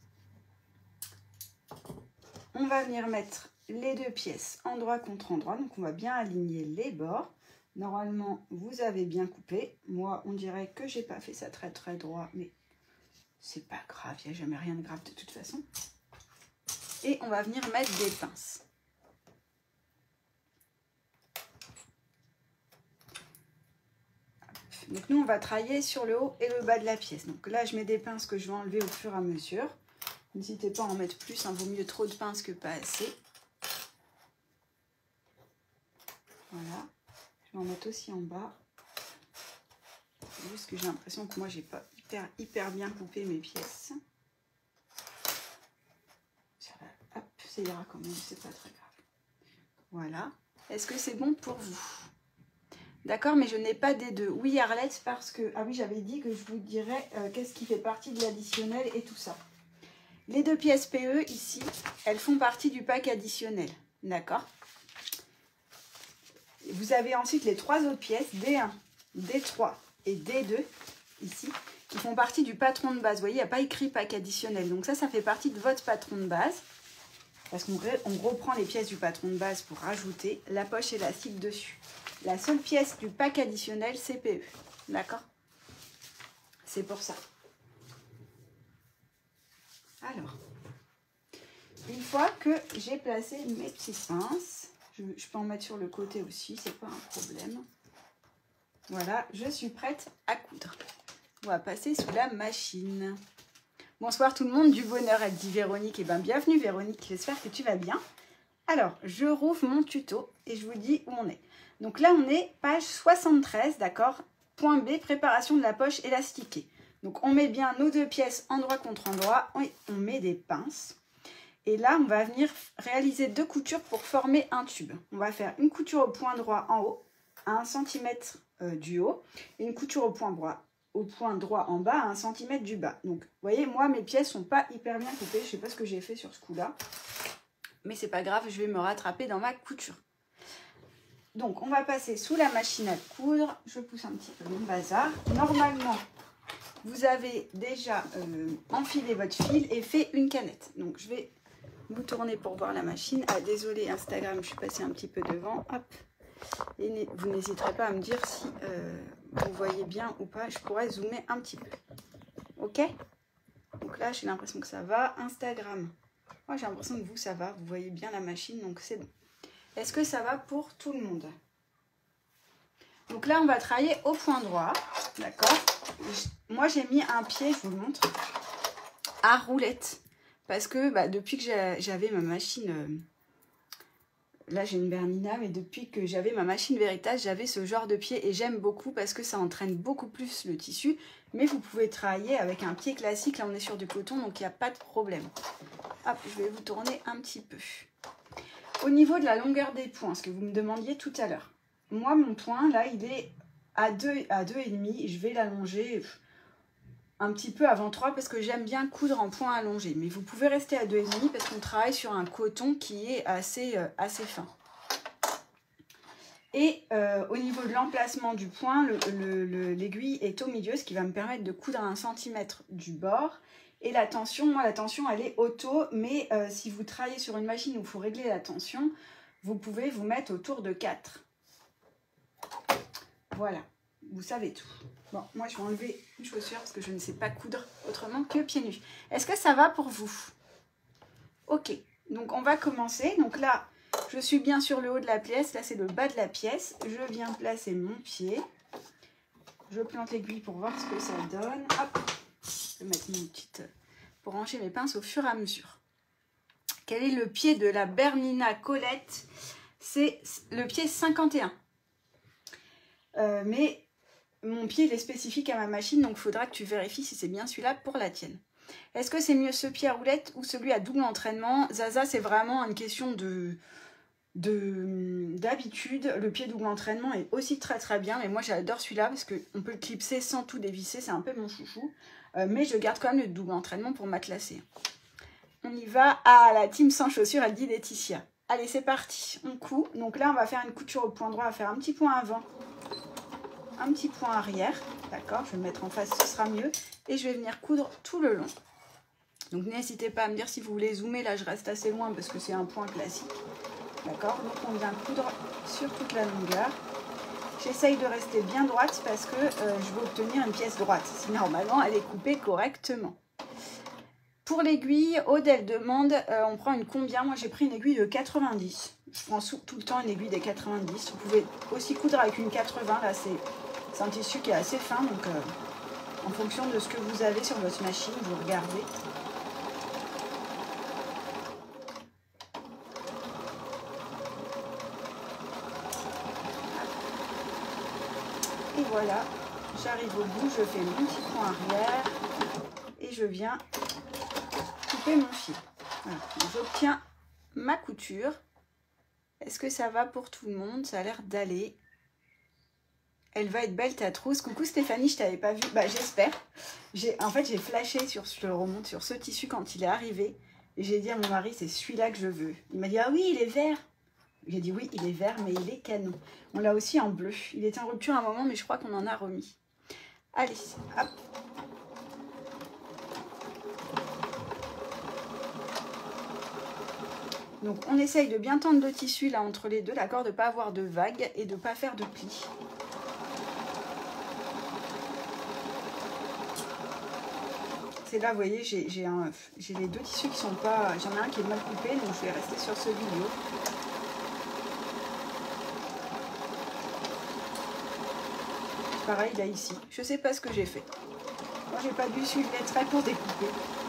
On va venir mettre les deux pièces endroit contre endroit. Donc, on va bien aligner les bords. Normalement, vous avez bien coupé. Moi, on dirait que j'ai pas fait ça très très droit, mais c'est pas grave, il n'y a jamais rien de grave de toute façon. Et on va venir mettre des pinces. Donc nous, on va travailler sur le haut et le bas de la pièce. Donc là, je mets des pinces que je vais enlever au fur et à mesure. N'hésitez pas à en mettre plus, hein, vaut mieux trop de pinces que pas assez. Voilà. Je vais en mettre aussi en bas. Juste que j'ai l'impression que moi, j'ai pas hyper, hyper bien coupé mes pièces. Ça va, hop, ça ira quand même, c'est pas très grave. Voilà. Est-ce que c'est bon pour vous? D'accord, mais je n'ai pas des deux. Oui, Arlette, parce que... Ah oui, j'avais dit que je vous dirais euh, qu'est-ce qui fait partie de l'additionnel et tout ça. Les deux pièces P E, ici, elles font partie du pack additionnel. D'accord? Vous avez ensuite les trois autres pièces, D un, D trois et D deux, ici, qui font partie du patron de base. Vous voyez, il n'y a pas écrit pack additionnel. Donc ça, ça fait partie de votre patron de base. Parce qu'on on reprend les pièces du patron de base pour rajouter la poche élastique dessus. La seule pièce du pack additionnel, c'est P E. D'accord? C'est pour ça. Alors, une fois que j'ai placé mes petites pinces, je, je peux en mettre sur le côté aussi, c'est pas un problème. Voilà, je suis prête à coudre. On va passer sous la machine. Bonsoir tout le monde, du bonheur, elle dit Véronique. Et bien bienvenue Véronique, j'espère que tu vas bien. Alors, je rouvre mon tuto et je vous dis où on est. Donc là, on est page soixante-treize, d'accord? Point B, préparation de la poche élastiquée. Donc on met bien nos deux pièces endroit contre endroit, on met des pinces. Et là, on va venir réaliser deux coutures pour former un tube. On va faire une couture au point droit en haut, à un centimètre euh, du haut, et une couture au point droit, au point droit en bas, à un centimètre du bas. Donc, vous voyez, moi, mes pièces sont pas hyper bien coupées. Je ne sais pas ce que j'ai fait sur ce coup-là. Mais c'est pas grave, je vais me rattraper dans ma couture. Donc, on va passer sous la machine à coudre. Je pousse un petit peu mon bazar. Normalement, vous avez déjà euh, enfilé votre fil et fait une canette. Donc, je vais vous tourner pour voir la machine. Ah, désolé Instagram, je suis passée un petit peu devant. Hop. Et vous n'hésiterez pas à me dire si euh, vous voyez bien ou pas. Je pourrais zoomer un petit peu. Ok? Donc là, j'ai l'impression que ça va. Instagram. Moi, j'ai l'impression que vous, ça va. Vous voyez bien la machine, donc c'est bon. Est-ce que ça va pour tout le monde? Donc là, on va travailler au point droit. D'accord? Moi, j'ai mis un pied, je vous le montre, à roulette. Parce que bah, depuis que j'avais ma machine Là, j'ai une Bernina, mais depuis que j'avais ma machine Veritas, j'avais ce genre de pied et j'aime beaucoup parce que ça entraîne beaucoup plus le tissu. Mais vous pouvez travailler avec un pied classique. Là, on est sur du coton, donc il n'y a pas de problème. Hop, je vais vous tourner un petit peu. Au niveau de la longueur des points, ce que vous me demandiez tout à l'heure. Moi, mon point, là, il est à deux, à deux virgule cinq. Je vais l'allonger un petit peu avant trois parce que j'aime bien coudre en point allongé. Mais vous pouvez rester à deux virgule cinq parce qu'on travaille sur un coton qui est assez, euh, assez fin. Et euh, au niveau de l'emplacement du point, l'aiguille est au milieu, ce qui va me permettre de coudre à un centimètre du bord. Et la tension, moi la tension elle est auto, mais euh, si vous travaillez sur une machine où il faut régler la tension, vous pouvez vous mettre autour de quatre. Voilà, vous savez tout. Bon, moi je vais enlever une chaussure parce que je ne sais pas coudre autrement que pieds nus. Est-ce que ça va pour vous? Ok, donc on va commencer. Donc là, je suis bien sur le haut de la pièce, là c'est le bas de la pièce. Je viens placer mon pied. Je plante l'aiguille pour voir ce que ça donne. Hop, je vais mettre une petite pour ranger mes pinces au fur et à mesure. Quel est le pied de la Bernina Colette? C'est le pied cinquante et un. Euh, mais mon pied il est spécifique à ma machine, donc il faudra que tu vérifies si c'est bien celui-là pour la tienne. Est-ce que c'est mieux ce pied à roulette ou celui à double entraînement? Zaza, c'est vraiment une question de d'habitude. Le pied double entraînement est aussi très très bien, mais moi j'adore celui-là parce qu'on peut le clipser sans tout dévisser, c'est un peu mon chouchou. Euh, mais je garde quand même le double entraînement pour m'atlasser. On y va. Ah, la team sans chaussures, elle dit Laetitia. Allez, c'est parti, on coud. Donc là, on va faire une couture au point droit, on va faire un petit point avant, un petit point arrière. D'accord, je vais me mettre en face, ce sera mieux. Et je vais venir coudre tout le long. Donc n'hésitez pas à me dire si vous voulez zoomer. Là, je reste assez loin parce que c'est un point classique. D'accord, donc on vient coudre sur toute la longueur. J'essaye de rester bien droite parce que euh, je veux obtenir une pièce droite. Si normalement, elle est coupée correctement. Pour l'aiguille, Aude, elle demande, euh, on prend une combien? Moi, j'ai pris une aiguille de quatre-vingt-dix. Je prends tout le temps une aiguille des quatre-vingt-dix. Vous pouvez aussi coudre avec une quatre-vingts. Là, c'est un tissu qui est assez fin. Donc, euh, en fonction de ce que vous avez sur votre machine, vous regardez. Et voilà, j'arrive au bout, je fais mon petit point arrière et je viens couper mon fil. Voilà. J'obtiens ma couture. Est-ce que ça va pour tout le monde? Ça a l'air d'aller. Elle va être belle ta trousse. Coucou Stéphanie, je t'avais pas vu. Bah j'espère. En fait j'ai flashé sur, je le remonte sur ce tissu quand il est arrivé. Et j'ai dit à mon mari, c'est celui-là que je veux. Il m'a dit, ah oui, il est vert. J'ai dit oui, il est vert, mais il est canon. On l'a aussi en bleu. Il était en rupture à un moment, mais je crois qu'on en a remis. Allez, hop. Donc, on essaye de bien tendre le tissu là entre les deux, d'accord, de ne pas avoir de vagues et de ne pas faire de plis. C'est là, vous voyez, j'ai les deux tissus qui sont pas... J'en ai un qui est mal coupé, donc je vais rester sur ce milieu. Pareil là ici, je sais pas ce que j'ai fait. Moi j'ai pas dû suivre les traits pour découper.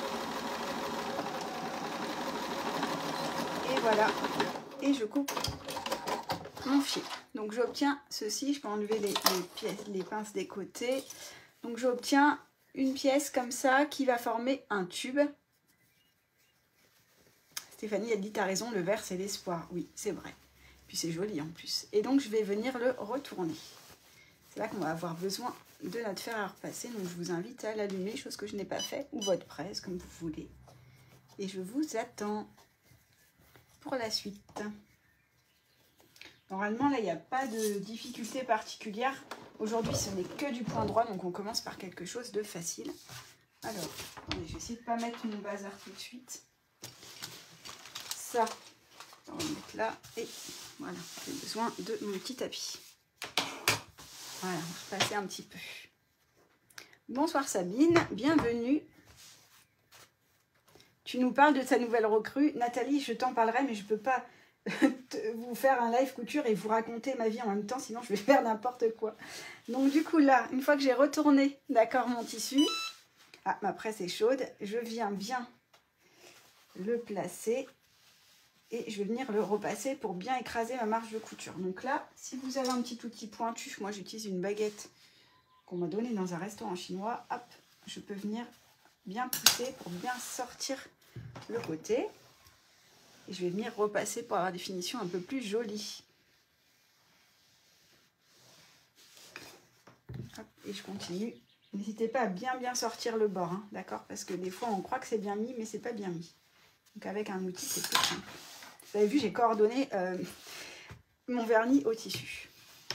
Et voilà, et je coupe mon fil. Donc j'obtiens ceci, je peux enlever les, les pièces, les pinces des côtés. Donc j'obtiens une pièce comme ça qui va former un tube. Stéphanie a dit t'as raison, le vert c'est l'espoir. Oui, c'est vrai. Puis c'est joli en plus. Et donc je vais venir le retourner. C'est là qu'on va avoir besoin de notre fer à repasser. Donc je vous invite à l'allumer, chose que je n'ai pas fait, ou votre presse, comme vous voulez. Et je vous attends pour la suite. Normalement, là, il n'y a pas de difficulté particulière. Aujourd'hui, ce n'est que du point droit, donc on commence par quelque chose de facile. Alors, attendez, je vais essayer de ne pas mettre mon bazar tout de suite. Ça, on va mettre là. Et voilà, j'ai besoin de mon petit tapis. Voilà, on va repasser un petit peu. Bonsoir Sabine, bienvenue. Tu nous parles de ta nouvelle recrue. Nathalie, je t'en parlerai, mais je ne peux pas vous faire un live couture et vous raconter ma vie en même temps, sinon je vais faire n'importe quoi. Donc du coup là, une fois que j'ai retourné, d'accord, mon tissu, ah, ma presse est chaude, je viens bien le placer et je vais venir le repasser pour bien écraser ma marge de couture. Donc là, si vous avez un petit outil pointu, moi j'utilise une baguette qu'on m'a donnée dans un restaurant chinois, hop, je peux venir bien pousser pour bien sortir le côté. Et je vais venir repasser pour avoir des finitions un peu plus jolies. Hop, et je continue. N'hésitez pas à bien bien sortir le bord, hein, d'accord? Parce que des fois on croit que c'est bien mis, mais c'est pas bien mis. Donc avec un outil, c'est plus simple. Vous avez vu, j'ai coordonné euh, mon vernis au tissu.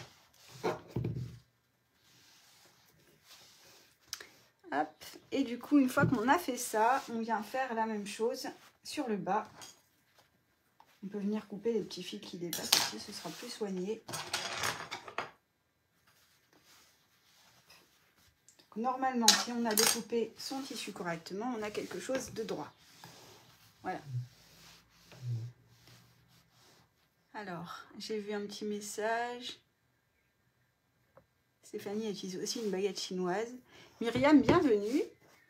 Hop. Et du coup, une fois qu'on a fait ça, on vient faire la même chose sur le bas. On peut venir couper les petits fils qui dépassent ici, ce sera plus soigné. Donc, normalement, si on a découpé son tissu correctement, on a quelque chose de droit. Voilà. Alors, j'ai vu un petit message. Stéphanie utilise aussi une baguette chinoise. Myriam, bienvenue.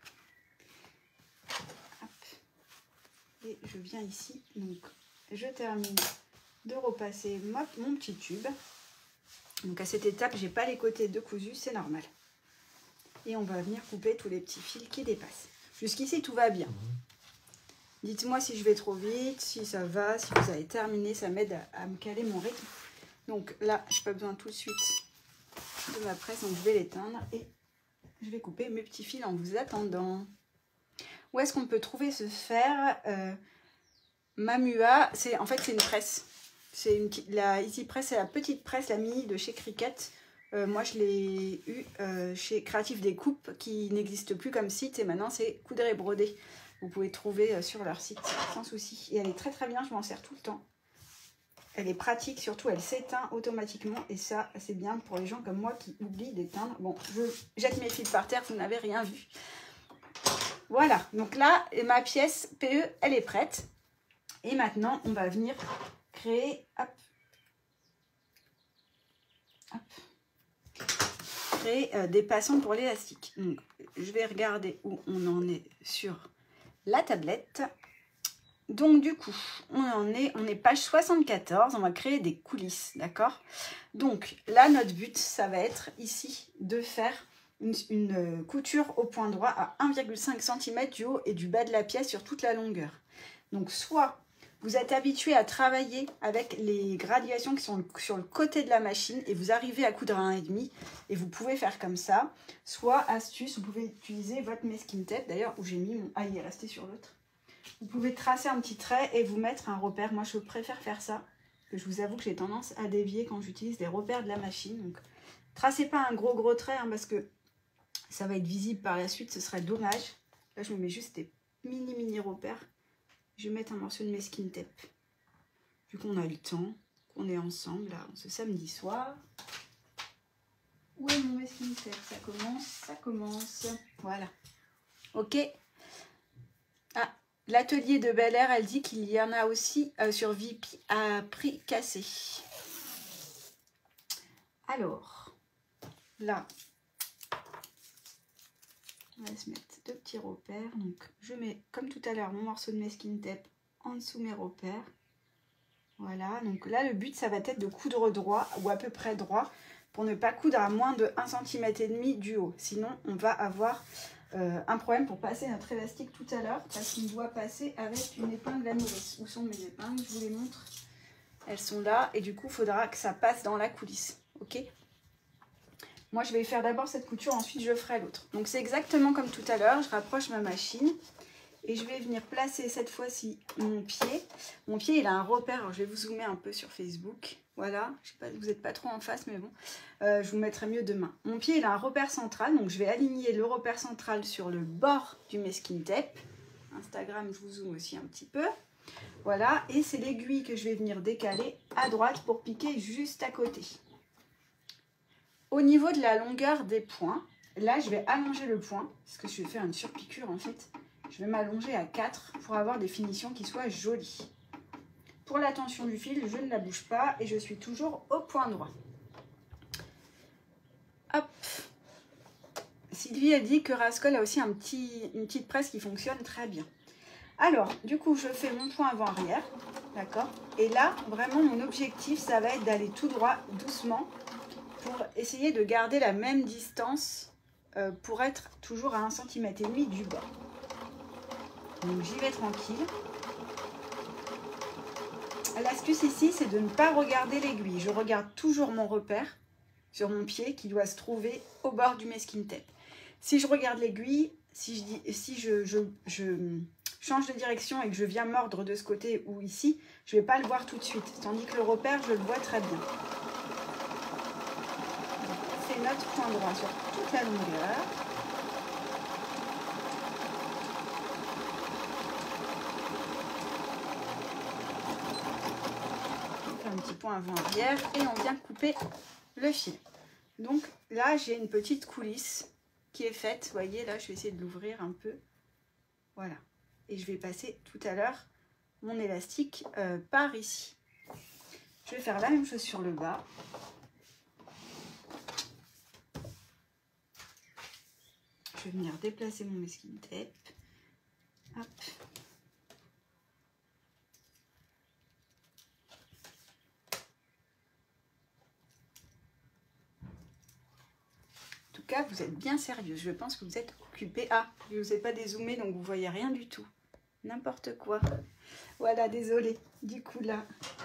Hop. Et je viens ici. Donc, je termine de repasser ma, mon petit tube. Donc, à cette étape, j'ai pas les côtés de cousu, c'est normal. Et on va venir couper tous les petits fils qui dépassent. Jusqu'ici, tout va bien. Dites-moi si je vais trop vite, si ça va, si vous avez terminé, ça m'aide à, à me caler mon rythme. Donc là, je n'ai pas besoin tout de suite de ma presse, donc je vais l'éteindre et je vais couper mes petits fils en vous attendant. Où est-ce qu'on peut trouver ce fer euh, Mamua, c'est en fait c'est une presse. C'est une la Easy Press, c'est la petite presse, la mini de chez Cricut. Euh, moi je l'ai eu euh, chez Créatif Découpe qui n'existe plus comme site et maintenant c'est Coudre et Broder. Vous pouvez trouver euh, sur leur site sans souci. Et elle est très très bien, je m'en sers tout le temps. Elle est pratique, surtout elle s'éteint automatiquement et ça c'est bien pour les gens comme moi qui oublient d'éteindre. Bon, je jette mes fils par terre, vous n'avez rien vu. Voilà, donc là ma pièce P E elle est prête. Et maintenant on va venir créer, hop, hop, créer euh, des passants pour l'élastique. Donc je vais regarder où on en est sur la tablette. Donc du coup, on en est, on est page soixante-quatorze, on va créer des coulisses, d'accord? Donc là, notre but, ça va être ici de faire une, une couture au point droit à un virgule cinq centimètres du haut et du bas de la pièce sur toute la longueur. Donc soit vous êtes habitué à travailler avec les graduations qui sont sur le côté de la machine et vous arrivez à coudre à un virgule cinq et vous pouvez faire comme ça. Soit, astuce, vous pouvez utiliser votre mesquine tape, d'ailleurs, où j'ai mis mon... Ah, il est resté sur l'autre. Vous pouvez tracer un petit trait et vous mettre un repère. Moi, je préfère faire ça. Parce que je vous avoue que j'ai tendance à dévier quand j'utilise les repères de la machine. Donc, tracez pas un gros gros trait hein, parce que ça va être visible par la suite. Ce serait dommage. Là, je me mets juste des mini mini repères. Je vais mettre un morceau de mesquine tape. Vu qu'on a le temps, qu'on est ensemble là, ce samedi soir. Où est mon mesquine tape? Ça commence, ça commence. Voilà. Ok. Ah. L'atelier de Bel Air, elle dit qu'il y en a aussi euh, sur V P à prix cassé. Alors, là, on va se mettre deux petits repères. Donc, je mets, comme tout à l'heure, mon morceau de mesquine tape en dessous mes repères. Voilà, donc là, le but, ça va être de coudre droit ou à peu près droit pour ne pas coudre à moins de un virgule cinq centimètre du haut. Sinon, on va avoir... Euh, un problème pour passer notre élastique tout à l'heure parce qu'il doit passer avec une épingle à nourrice. Où sont mes épingles? Je vous les montre. Elles sont là et du coup il faudra que ça passe dans la coulisse. Ok? Moi je vais faire d'abord cette couture, ensuite je ferai l'autre. Donc c'est exactement comme tout à l'heure. Je rapproche ma machine et je vais venir placer cette fois-ci mon pied. Mon pied il a un repère. Alors, je vais vous zoomer un peu sur Facebook. Voilà, je sais pas, vous n'êtes pas trop en face, mais bon, euh, je vous mettrai mieux demain. Mon pied, il a un repère central, donc je vais aligner le repère central sur le bord du mesquine tape. Instagram, je vous zoome aussi un petit peu. Voilà, et c'est l'aiguille que je vais venir décaler à droite pour piquer juste à côté. Au niveau de la longueur des points, là, je vais allonger le point, parce que je vais faire une surpiqûre en fait. Je vais m'allonger à quatre pour avoir des finitions qui soient jolies. Pour la tension du fil, je ne la bouge pas et je suis toujours au point droit. Hop. Sylvie a dit que Rascol a aussi un petit, une petite presse qui fonctionne très bien. Alors, du coup, je fais mon point avant-arrière, d'accord? Et là, vraiment, mon objectif, ça va être d'aller tout droit, doucement, pour essayer de garder la même distance euh, pour être toujours à un centimètre et demi du bord. Donc, j'y vais tranquille. L'astuce ici, c'est de ne pas regarder l'aiguille. Je regarde toujours mon repère sur mon pied qui doit se trouver au bord du masking tape. Si je regarde l'aiguille, si, je, dis, si je, je, je change de direction et que je viens mordre de ce côté ou ici, je ne vais pas le voir tout de suite. Tandis que le repère, je le vois très bien. C'est notre point droit sur toute la longueur. On fait un petit point avant-arrière et on vient couper le fil. Donc là, j'ai une petite coulisse qui est faite. Vous voyez, là, je vais essayer de l'ouvrir un peu. Voilà. Et je vais passer tout à l'heure mon élastique euh, par ici. Je vais faire la même chose sur le bas. Je vais venir déplacer mon masking tape. Hop. En tout cas, vous êtes bien sérieuse. Je pense que vous êtes occupé. Ah, je ne vous ai pas dézoomé, donc vous voyez rien du tout. N'importe quoi. Voilà, désolée. Du coup, là...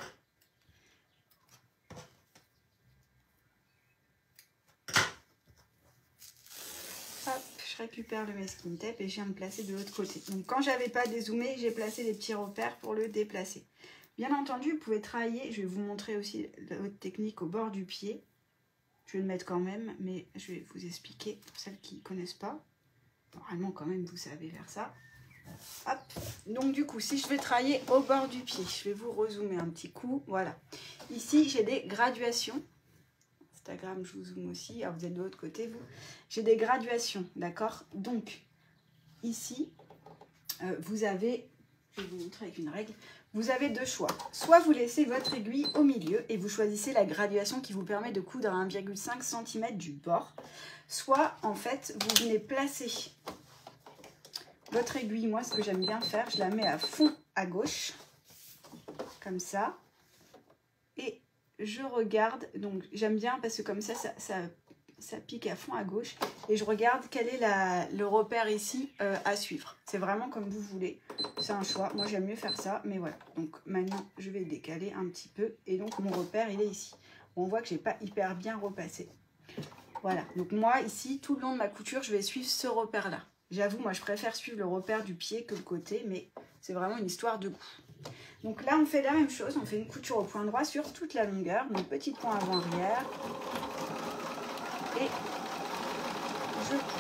Hop, je récupère le masking tape et je viens me placer de l'autre côté. Donc, quand j'avais pas dézoomé, j'ai placé des petits repères pour le déplacer. Bien entendu, vous pouvez travailler. Je vais vous montrer aussi votre technique au bord du pied. Je vais le mettre quand même, mais je vais vous expliquer pour celles qui ne connaissent pas. Normalement, quand même, vous savez faire ça. Hop. Donc, du coup, si je vais travailler au bord du pied, je vais vous rezoomer un petit coup. Voilà. Ici, j'ai des graduations. Instagram, je vous zoome aussi. Alors, vous êtes de l'autre côté, vous. J'ai des graduations, d'accord? Donc, ici, euh, vous avez... Je vais vous montrer avec une règle. Vous avez deux choix. Soit vous laissez votre aiguille au milieu et vous choisissez la graduation qui vous permet de coudre à un virgule cinq centimètre du bord. Soit, en fait, vous venez placer votre aiguille. Moi, ce que j'aime bien faire, je la mets à fond à gauche, comme ça. Et je regarde. Donc, j'aime bien parce que comme ça, ça, ça, ça pique à fond à gauche. Et je regarde quel est la, le repère ici euh, à suivre. C'est vraiment comme vous voulez. C'est un choix. Moi, j'aime mieux faire ça. Mais voilà. Donc, maintenant, je vais décaler un petit peu. Et donc, mon repère, il est ici. On voit que je n'ai pas hyper bien repassé. Voilà. Donc, moi, ici, tout le long de ma couture, je vais suivre ce repère-là. J'avoue, moi, je préfère suivre le repère du pied que le côté. Mais c'est vraiment une histoire de goût. Donc là, on fait la même chose. On fait une couture au point droit sur toute la longueur. Donc, petit point avant-arrière. Et je couds.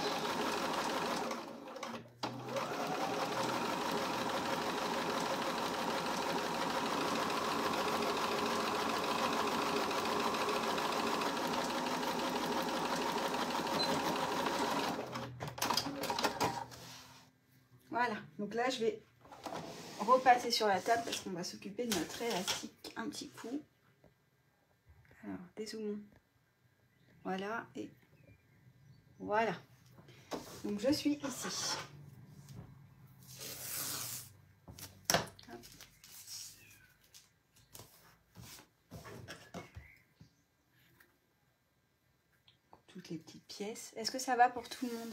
Voilà, donc là je vais repasser sur la table parce qu'on va s'occuper de notre élastique un petit coup. Alors, dézoomons. Voilà, et voilà. Donc je suis ici. Hop. Toutes les petites pièces. Est-ce que ça va pour tout le monde?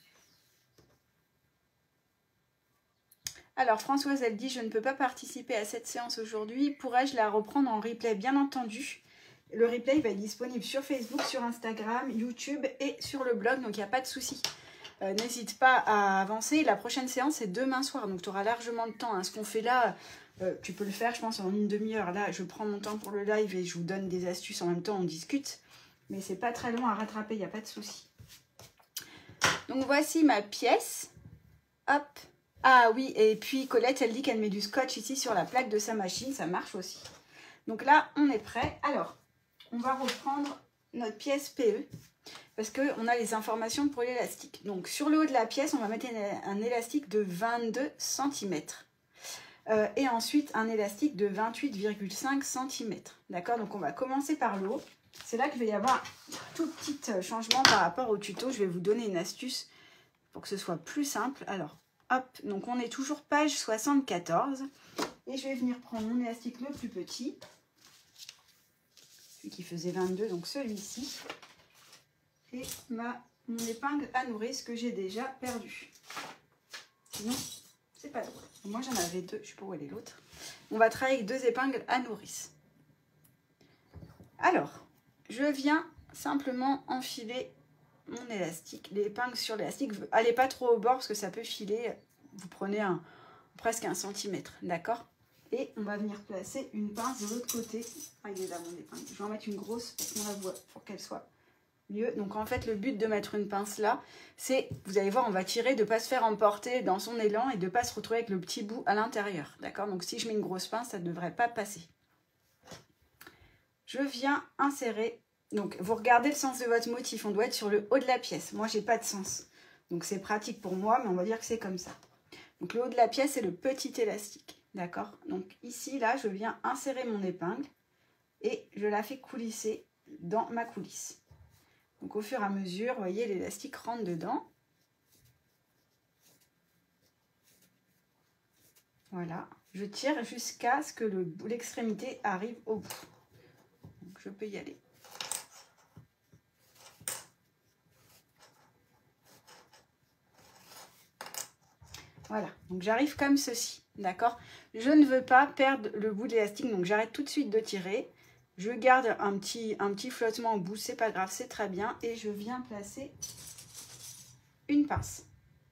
Alors Françoise, elle dit, je ne peux pas participer à cette séance aujourd'hui. Pourrais-je la reprendre en replay? Bien entendu. Le replay va être disponible sur Facebook, sur Instagram, YouTube et sur le blog. Donc il n'y a pas de souci. Euh, N'hésite pas à avancer. La prochaine séance, c'est demain soir. Donc tu auras largement de temps. Hein. Ce qu'on fait là, euh, tu peux le faire, je pense, en une demi-heure. Là, je prends mon temps pour le live et je vous donne des astuces en même temps. On discute. Mais c'est pas très long à rattraper. Il n'y a pas de souci. Donc voici ma pièce. Hop. Ah oui, et puis Colette, elle dit qu'elle met du scotch ici sur la plaque de sa machine, ça marche aussi. Donc là, on est prêt. Alors, on va reprendre notre pièce P E, parce qu'on a les informations pour l'élastique. Donc, sur le haut de la pièce, on va mettre un élastique de vingt-deux centimètres. Euh, et ensuite, un élastique de vingt-huit virgule cinq centimètres. D'accord? Donc, on va commencer par le haut. C'est là qu'il va y avoir un tout petit changement par rapport au tuto. Je vais vous donner une astuce pour que ce soit plus simple. Alors, Hop, donc on est toujours page soixante-quatorze. Et je vais venir prendre mon élastique le plus petit. Celui qui faisait vingt-deux, donc celui-ci. Et ma, mon épingle à nourrice que j'ai déjà perdue. Sinon, c'est pas drôle. Moi, j'en avais deux. Je sais pas où elle est l'autre. On va travailler avec deux épingles à nourrice. Alors, je viens simplement enfiler mon élastique, l'épingle sur l'élastique. Allez pas trop au bord parce que ça peut filer. Vous prenez un, presque un centimètre, d'accord? Et on va venir placer une pince de l'autre côté. Ah, il est là mon épingle. Je vais en mettre une grosse pour qu'on la voit, pour qu'elle soit mieux. Donc en fait, le but de mettre une pince là, c'est, vous allez voir, on va tirer, de ne pas se faire emporter dans son élan et de ne pas se retrouver avec le petit bout à l'intérieur, d'accord? Donc si je mets une grosse pince, ça ne devrait pas passer. Je viens insérer. Donc, vous regardez le sens de votre motif. On doit être sur le haut de la pièce. Moi, j'ai pas de sens. Donc, c'est pratique pour moi, mais on va dire que c'est comme ça. Donc, le haut de la pièce, c'est le petit élastique. D'accord? Donc, ici, là, je viens insérer mon épingle et je la fais coulisser dans ma coulisse. Donc, au fur et à mesure, vous voyez, l'élastique rentre dedans. Voilà. Je tire jusqu'à ce que l'extrémité arrive au bout. Donc, je peux y aller. Voilà, donc j'arrive comme ceci, d'accord? Je ne veux pas perdre le bout de l'élastique, donc j'arrête tout de suite de tirer. Je garde un petit, un petit flottement au bout, c'est pas grave, c'est très bien. Et je viens placer une pince.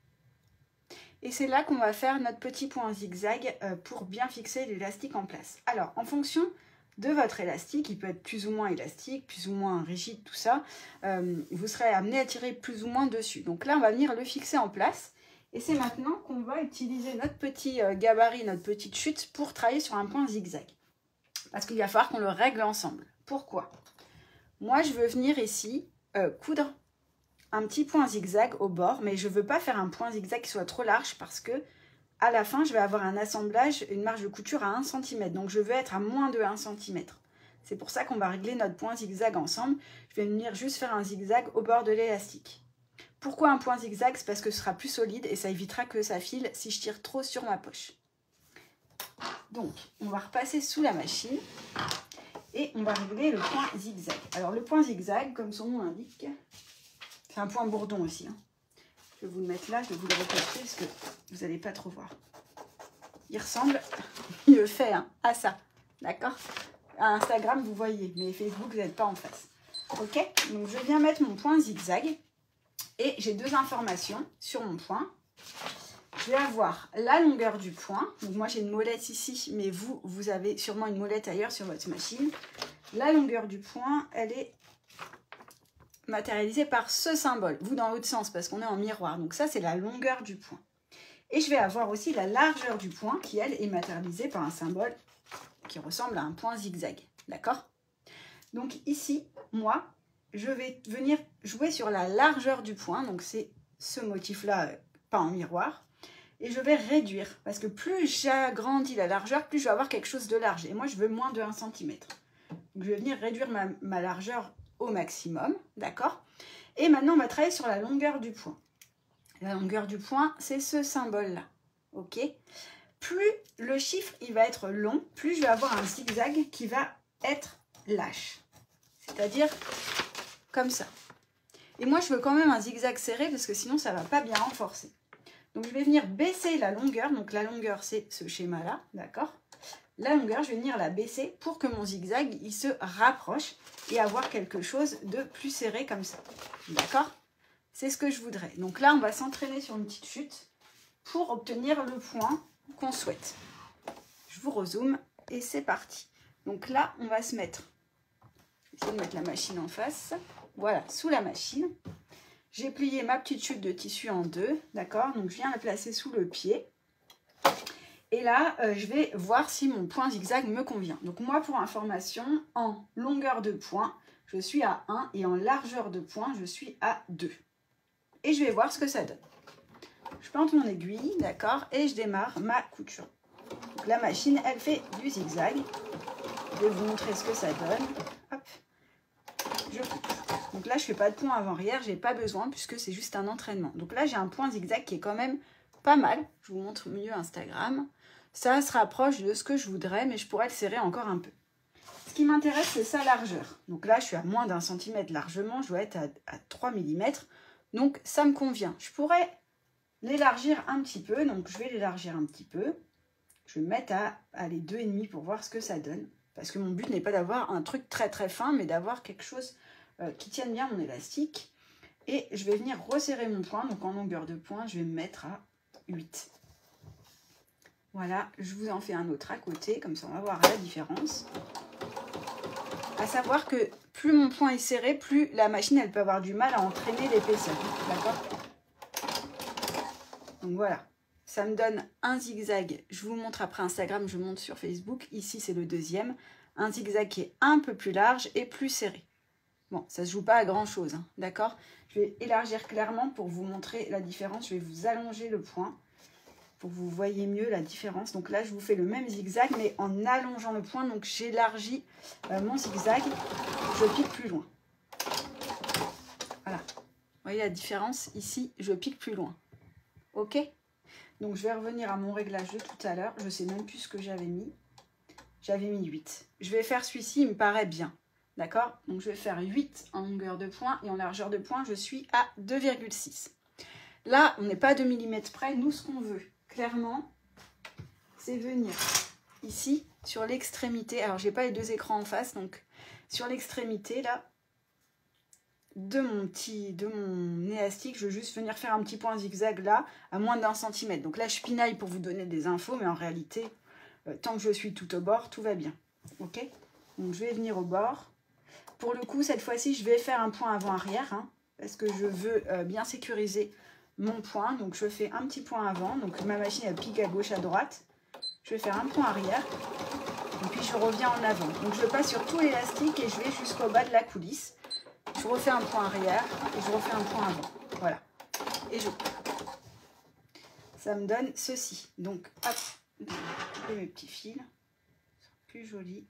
Et c'est là qu'on va faire notre petit point zigzag pour bien fixer l'élastique en place. Alors, en fonction de votre élastique, il peut être plus ou moins élastique, plus ou moins rigide, tout ça, euh, vous serez amené à tirer plus ou moins dessus. Donc là, on va venir le fixer en place. Et c'est maintenant qu'on va utiliser notre petit gabarit, notre petite chute pour travailler sur un point zigzag. Parce qu'il va falloir qu'on le règle ensemble. Pourquoi? Moi, je veux venir ici euh, coudre un petit point zigzag au bord, mais je ne veux pas faire un point zigzag qui soit trop large parce que à la fin, je vais avoir un assemblage, une marge de couture à un centimètre. Donc, je veux être à moins de un centimètre. C'est pour ça qu'on va régler notre point zigzag ensemble. Je vais venir juste faire un zigzag au bord de l'élastique. Pourquoi un point zigzag? C'est parce que ce sera plus solide et ça évitera que ça file si je tire trop sur ma poche. Donc, on va repasser sous la machine et on va régler le point zigzag. Alors, le point zigzag, comme son nom l'indique, c'est un point bourdon aussi. Hein. Je vais vous le mettre là, je vais vous le replacer parce que vous n'allez pas trop voir. Il ressemble, il le fait hein, à ça, d'accord? À Instagram, vous voyez, mais Facebook, vous n'êtes pas en face. Ok? Donc, je viens mettre mon point zigzag. Et j'ai deux informations sur mon point. Je vais avoir la longueur du point. Donc moi j'ai une molette ici, mais vous, vous avez sûrement une molette ailleurs sur votre machine. La longueur du point, elle est matérialisée par ce symbole. Vous dans l'autre sens, parce qu'on est en miroir. Donc ça, c'est la longueur du point. Et je vais avoir aussi la largeur du point, qui elle est matérialisée par un symbole qui ressemble à un point zigzag. D'accord? Donc ici, moi, je vais venir jouer sur la largeur du point, donc c'est ce motif-là, euh, pas en miroir, et je vais réduire, parce que plus j'agrandis la largeur, plus je vais avoir quelque chose de large, et moi je veux moins de un centimètre. Donc je vais venir réduire ma, ma largeur au maximum, d'accord? Et maintenant on va travailler sur la longueur du point. La longueur du point, c'est ce symbole-là, ok? Plus le chiffre il va être long, plus je vais avoir un zigzag qui va être lâche, c'est-à-dire comme ça. Et moi, je veux quand même un zigzag serré parce que sinon, ça ne va pas bien renforcer. Donc, je vais venir baisser la longueur. Donc, la longueur, c'est ce schéma-là, d'accord? La longueur, je vais venir la baisser pour que mon zigzag, il se rapproche et avoir quelque chose de plus serré comme ça. D'accord? C'est ce que je voudrais. Donc là, on va s'entraîner sur une petite chute pour obtenir le point qu'on souhaite. Je vous rezoome et c'est parti. Donc là, on va se mettre... Je vais essayer de mettre la machine en face. Voilà, sous la machine. J'ai plié ma petite chute de tissu en deux, d'accord? Donc, je viens la placer sous le pied. Et là, euh, je vais voir si mon point zigzag me convient. Donc, moi, pour information, en longueur de point, je suis à un et en largeur de point, je suis à deux. Et je vais voir ce que ça donne. Je plante mon aiguille, d'accord? Et je démarre ma couture. Donc, la machine, elle fait du zigzag. Je vais vous montrer ce que ça donne. Hop. Je coupe. Donc là, je ne fais pas de point avant-arrière, je n'ai pas besoin puisque c'est juste un entraînement. Donc là, j'ai un point zigzag qui est quand même pas mal. Je vous montre mieux Instagram. Ça se rapproche de ce que je voudrais, mais je pourrais le serrer encore un peu. Ce qui m'intéresse, c'est sa largeur. Donc là, je suis à moins d'un centimètre largement. Je dois être à, à trois millimètres. Donc, ça me convient. Je pourrais l'élargir un petit peu. Donc, je vais l'élargir un petit peu. Je vais me mettre à, à les deux virgule cinq pour voir ce que ça donne. Parce que mon but n'est pas d'avoir un truc très très fin, mais d'avoir quelque chose euh, qui tienne bien mon élastique. Et je vais venir resserrer mon point. Donc, en longueur de point, je vais me mettre à huit. Voilà, je vous en fais un autre à côté. Comme ça, on va voir la différence. À savoir que plus mon point est serré, plus la machine elle peut avoir du mal à entraîner l'épaisseur. D'accord? Donc voilà, ça me donne un zigzag. Je vous montre après Instagram, je monte sur Facebook. Ici c'est le deuxième. Un zigzag qui est un peu plus large et plus serré. Bon, ça ne se joue pas à grand chose, hein, d'accord? Je vais élargir clairement pour vous montrer la différence. Je vais vous allonger le point pour que vous voyez mieux la différence. Donc là, je vous fais le même zigzag, mais en allongeant le point. Donc j'élargis euh, mon zigzag, je pique plus loin. Voilà. Vous voyez la différence? Ici, je pique plus loin. Ok? Donc je vais revenir à mon réglage de tout à l'heure. Je ne sais même plus ce que j'avais mis. J'avais mis huit. Je vais faire celui-ci, il me paraît bien. D'accord? Donc je vais faire huit en longueur de point et en largeur de point, je suis à deux virgule six. Là, on n'est pas à deux millimètres près. Nous, ce qu'on veut, clairement, c'est venir ici sur l'extrémité. Alors, j'ai pas les deux écrans en face, donc sur l'extrémité là de mon petit, de mon élastique, je veux juste venir faire un petit point zigzag là à moins d'un centimètre. Donc là, je pinaille pour vous donner des infos, mais en réalité, euh, tant que je suis tout au bord, tout va bien. Ok? Donc je vais venir au bord. Pour le coup, cette fois-ci, je vais faire un point avant-arrière, hein, parce que je veux euh, bien sécuriser mon point. Donc je fais un petit point avant, donc ma machine elle pique à gauche, à droite. Je vais faire un point arrière et puis je reviens en avant. Donc je passe sur tout l'élastique et je vais jusqu'au bas de la coulisse. Je refais un point arrière et je refais un point avant. Voilà. Et je ça me donne ceci. Donc hop, je vais couper mes petits fils, plus joli.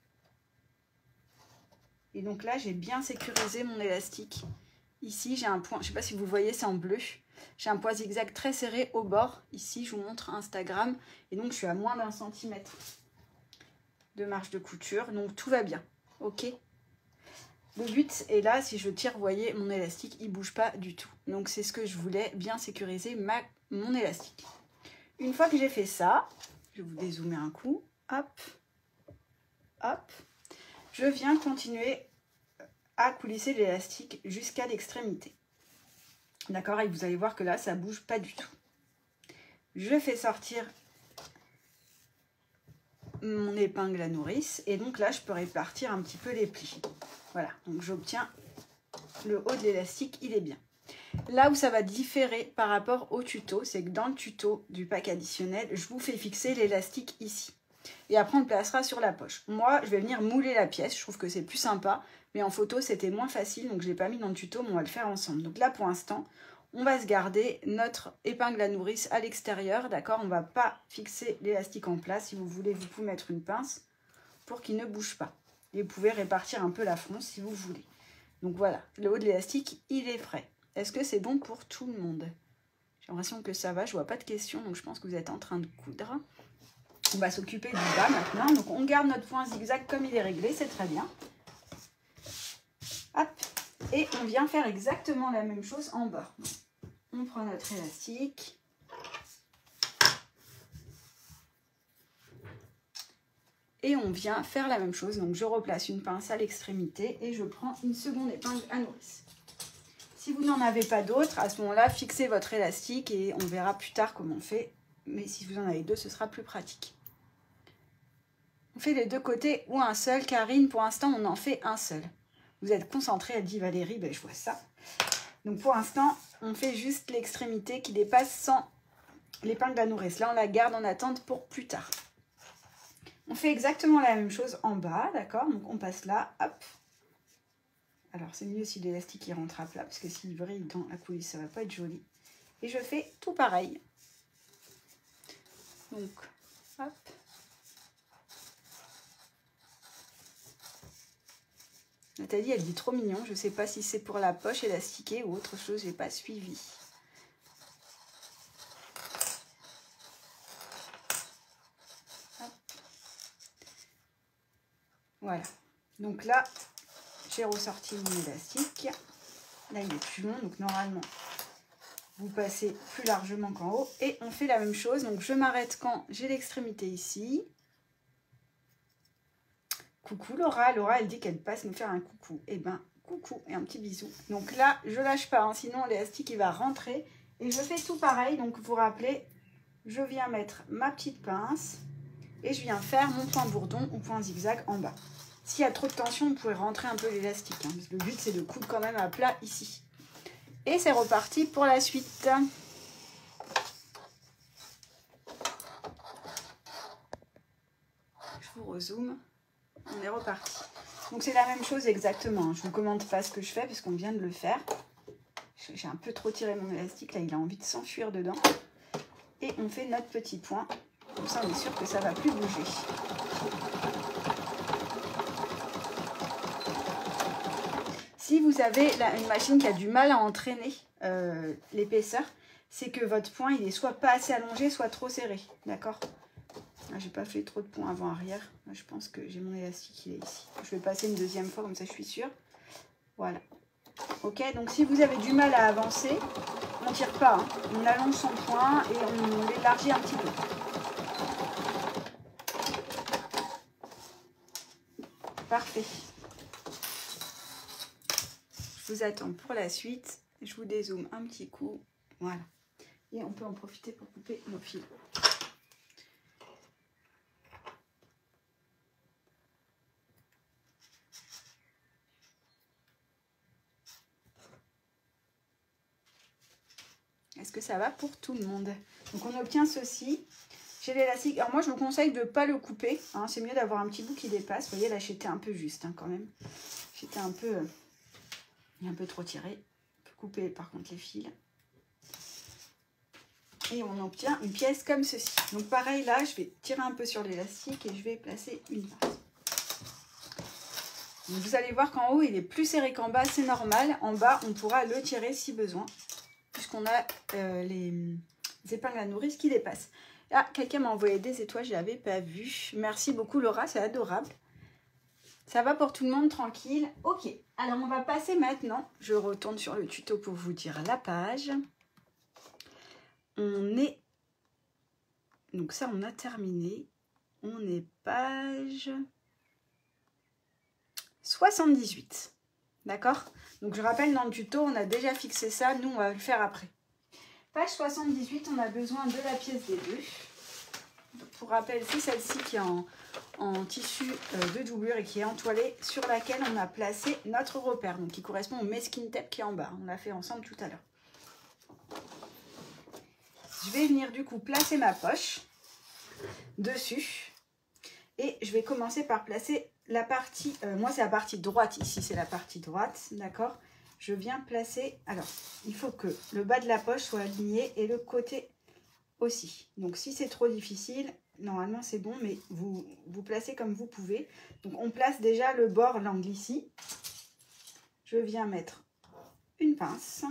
Et donc là j'ai bien sécurisé mon élastique. Ici j'ai un point, je ne sais pas si vous voyez, c'est en bleu. J'ai un point zigzag très serré au bord. Ici, je vous montre Instagram. Et donc, je suis à moins d'un centimètre de marge de couture. Donc, tout va bien. OK? Le but est là, si je tire, vous voyez, mon élastique, il ne bouge pas du tout. Donc, c'est ce que je voulais, bien sécuriser ma, mon élastique. Une fois que j'ai fait ça, je vais vous dézoomer un coup. Hop, hop. Je viens continuer à coulisser l'élastique jusqu'à l'extrémité. D'accord, et vous allez voir que là, ça ne bouge pas du tout. Je fais sortir mon épingle à nourrice. Et donc là, je peux répartir un petit peu les plis. Voilà, donc j'obtiens le haut de l'élastique, il est bien. Là où ça va différer par rapport au tuto, c'est que dans le tuto du pack additionnel, je vous fais fixer l'élastique ici. Et après, on le placera sur la poche. Moi, je vais venir mouler la pièce. Je trouve que c'est plus sympa. Mais en photo, c'était moins facile. Donc, je ne l'ai pas mis dans le tuto, mais on va le faire ensemble. Donc là, pour l'instant, on va se garder notre épingle à nourrice à l'extérieur. D'accord? On ne va pas fixer l'élastique en place. Si vous voulez, vous pouvez mettre une pince pour qu'il ne bouge pas. Et vous pouvez répartir un peu la fronce si vous voulez. Donc voilà, le haut de l'élastique, il est prêt. Est-ce que c'est bon pour tout le monde? J'ai l'impression que ça va. Je ne vois pas de questions. Donc, je pense que vous êtes en train de coudre. On va s'occuper du bas maintenant. Donc, on garde notre point zigzag comme il est réglé. C'est très bien. Hop. Et on vient faire exactement la même chose en bas. On prend notre élastique. Et on vient faire la même chose. Donc, je replace une pince à l'extrémité et je prends une seconde épingle à nourrice. Si vous n'en avez pas d'autres, à ce moment-là, fixez votre élastique et on verra plus tard comment on fait. Mais si vous en avez deux, ce sera plus pratique. On fait les deux côtés ou un seul. Karine, pour l'instant, on en fait un seul. Vous êtes concentrée, elle dit Valérie, ben, je vois ça. Donc pour l'instant, on fait juste l'extrémité qui dépasse sans l'épingle à nourrice. Là, on la garde en attente pour plus tard. On fait exactement la même chose en bas, d'accord? Donc on passe là, hop. Alors c'est mieux si l'élastique il rentre à plat, parce que s'il brille dans la coulisse, ça va pas être joli. Et je fais tout pareil. Donc, hop. Nathalie, elle dit trop mignon. Je ne sais pas si c'est pour la poche élastiquée ou autre chose. Je n'ai pas suivi. Voilà. Donc là, j'ai ressorti mon élastique. Là, il est plus long, donc normalement, vous passez plus largement qu'en haut. Et on fait la même chose. Donc, je m'arrête quand j'ai l'extrémité ici. Coucou Laura. Laura, elle dit qu'elle passe nous faire un coucou. Eh ben, coucou et un petit bisou. Donc là, je lâche pas, hein, sinon l'élastique, il va rentrer. Et je fais tout pareil. Donc, vous vous rappelez, je viens mettre ma petite pince et je viens faire mon point bourdon ou point zigzag en bas. S'il y a trop de tension, vous pouvez rentrer un peu l'élastique. Hein, parce que le but, c'est de coudre quand même à plat ici. Et c'est reparti pour la suite. Je vous rezoome. On est reparti. Donc c'est la même chose exactement. Je ne vous commente pas ce que je fais parce qu'on vient de le faire. J'ai un peu trop tiré mon élastique. Là, il a envie de s'enfuir dedans. Et on fait notre petit point. Comme ça, on est sûr que ça ne va plus bouger. Si vous avez là, une machine qui a du mal à entraîner euh, l'épaisseur, c'est que votre point, il est soit pas assez allongé, soit trop serré. D'accord? J'ai pas fait trop de points avant-arrière. Je pense que j'ai mon élastique, il est ici. Je vais passer une deuxième fois, comme ça je suis sûre. Voilà. Ok, donc si vous avez du mal à avancer, on ne tire pas. Hein. On allonge son point et on l'élargit un petit peu. Parfait. Je vous attends pour la suite. Je vous dézoome un petit coup. Voilà. Et on peut en profiter pour couper nos fils. Est-ce que ça va pour tout le monde? Donc on obtient ceci. J'ai l'élastique. Alors moi je vous conseille de ne pas le couper. Hein. C'est mieux d'avoir un petit bout qui dépasse. Vous voyez là j'étais un peu juste hein, quand même. J'étais un peu, euh, un peu trop tiré. On peut couper par contre les fils. Et on obtient une pièce comme ceci. Donc pareil là je vais tirer un peu sur l'élastique et je vais placer une pince. Vous allez voir qu'en haut il est plus serré qu'en bas. C'est normal. En bas on pourra le tirer si besoin. Puisqu'on a euh, les, les épingles à nourrice qui dépassent. Là, quelqu'un m'a envoyé des étoiles, je ne l'avais pas vu. Merci beaucoup Laura, c'est adorable. Ça va pour tout le monde, tranquille. Ok, alors on va passer maintenant. Je retourne sur le tuto pour vous dire la page. On est... Donc ça, on a terminé. On est page soixante-dix-huit. D'accord? Donc je rappelle, dans le tuto, on a déjà fixé ça. Nous, on va le faire après. Page soixante-dix-huit, on a besoin de la pièce des deux. Donc, pour rappel, c'est celle-ci qui est en, en tissu euh, de doublure et qui est entoilée, sur laquelle on a placé notre repère. Donc qui correspond au masking tape qui est en bas. On l'a fait ensemble tout à l'heure. Je vais venir du coup placer ma poche dessus. Et je vais commencer par placer la partie, euh, moi c'est la partie droite, ici c'est la partie droite, d'accord? Je viens placer, alors il faut que le bas de la poche soit aligné et le côté aussi. Donc si c'est trop difficile, normalement c'est bon, mais vous, vous placez comme vous pouvez. Donc on place déjà le bord, l'angle ici. Je viens mettre une pince.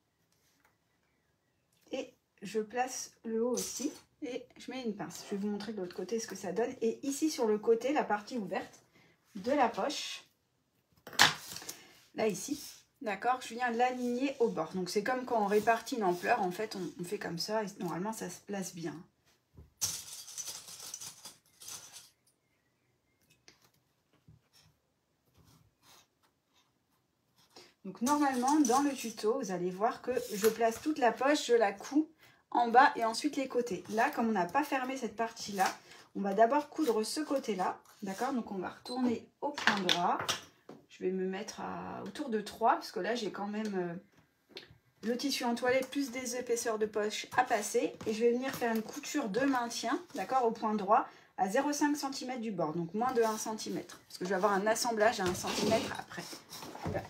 Et je place le haut aussi. Et je mets une pince. Je vais vous montrer de l'autre côté ce que ça donne. Et ici sur le côté, la partie ouverte de la poche, là ici, d'accord, je viens l'aligner au bord. Donc c'est comme quand on répartit une ampleur, en fait on, on fait comme ça et normalement ça se place bien. Donc normalement dans le tuto, vous allez voir que je place toute la poche, je la couds en bas et ensuite les côtés. Là, comme on n'a pas fermé cette partie-là, on va d'abord coudre ce côté-là, d'accord? Donc on va retourner au point droit. Je vais me mettre à autour de trois, parce que là j'ai quand même euh, le tissu entoilé plus des épaisseurs de poche à passer. Et je vais venir faire une couture de maintien, d'accord, au point droit, à zéro virgule cinq centimètres du bord, donc moins de un centimètre. Parce que je vais avoir un assemblage à un centimètre après. Voilà.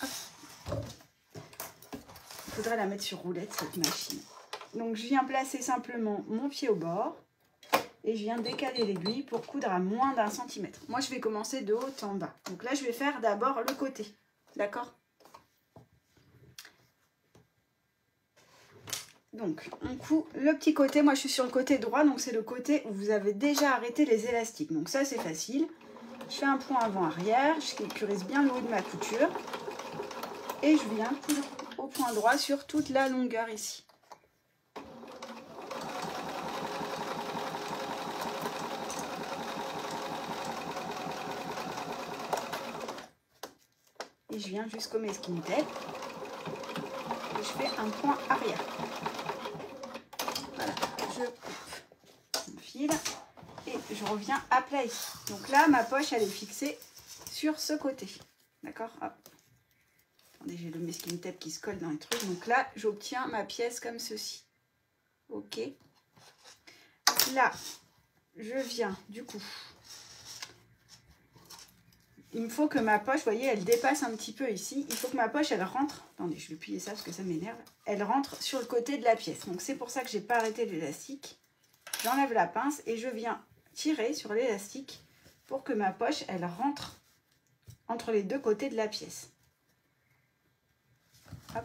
Il faudrait la mettre sur roulette, cette machine. Donc je viens placer simplement mon pied au bord et je viens décaler l'aiguille pour coudre à moins d'un centimètre. Moi je vais commencer de haut en bas. Donc là je vais faire d'abord le côté, d'accord? Donc on coud le petit côté, moi je suis sur le côté droit, donc c'est le côté où vous avez déjà arrêté les élastiques. Donc ça c'est facile. Je fais un point avant-arrière, je sécurise bien le haut de ma couture et je viens coudre au point droit sur toute la longueur ici. Et je viens jusqu'au masking tape et je fais un point arrière. Voilà, je coupe mon fil et je reviens à plat ici. Donc là, ma poche, elle est fixée sur ce côté. D'accord? Attendez, j'ai le masking tape qui se colle dans les trucs. Donc là, j'obtiens ma pièce comme ceci. Ok. Là, je viens du coup. Il me faut que ma poche, vous voyez, elle dépasse un petit peu ici. Il faut que ma poche, elle rentre. Attendez, je vais plier ça parce que ça m'énerve. Elle rentre sur le côté de la pièce. Donc c'est pour ça que j'ai pas arrêté l'élastique. J'enlève la pince et je viens tirer sur l'élastique pour que ma poche, elle rentre entre les deux côtés de la pièce. Hop.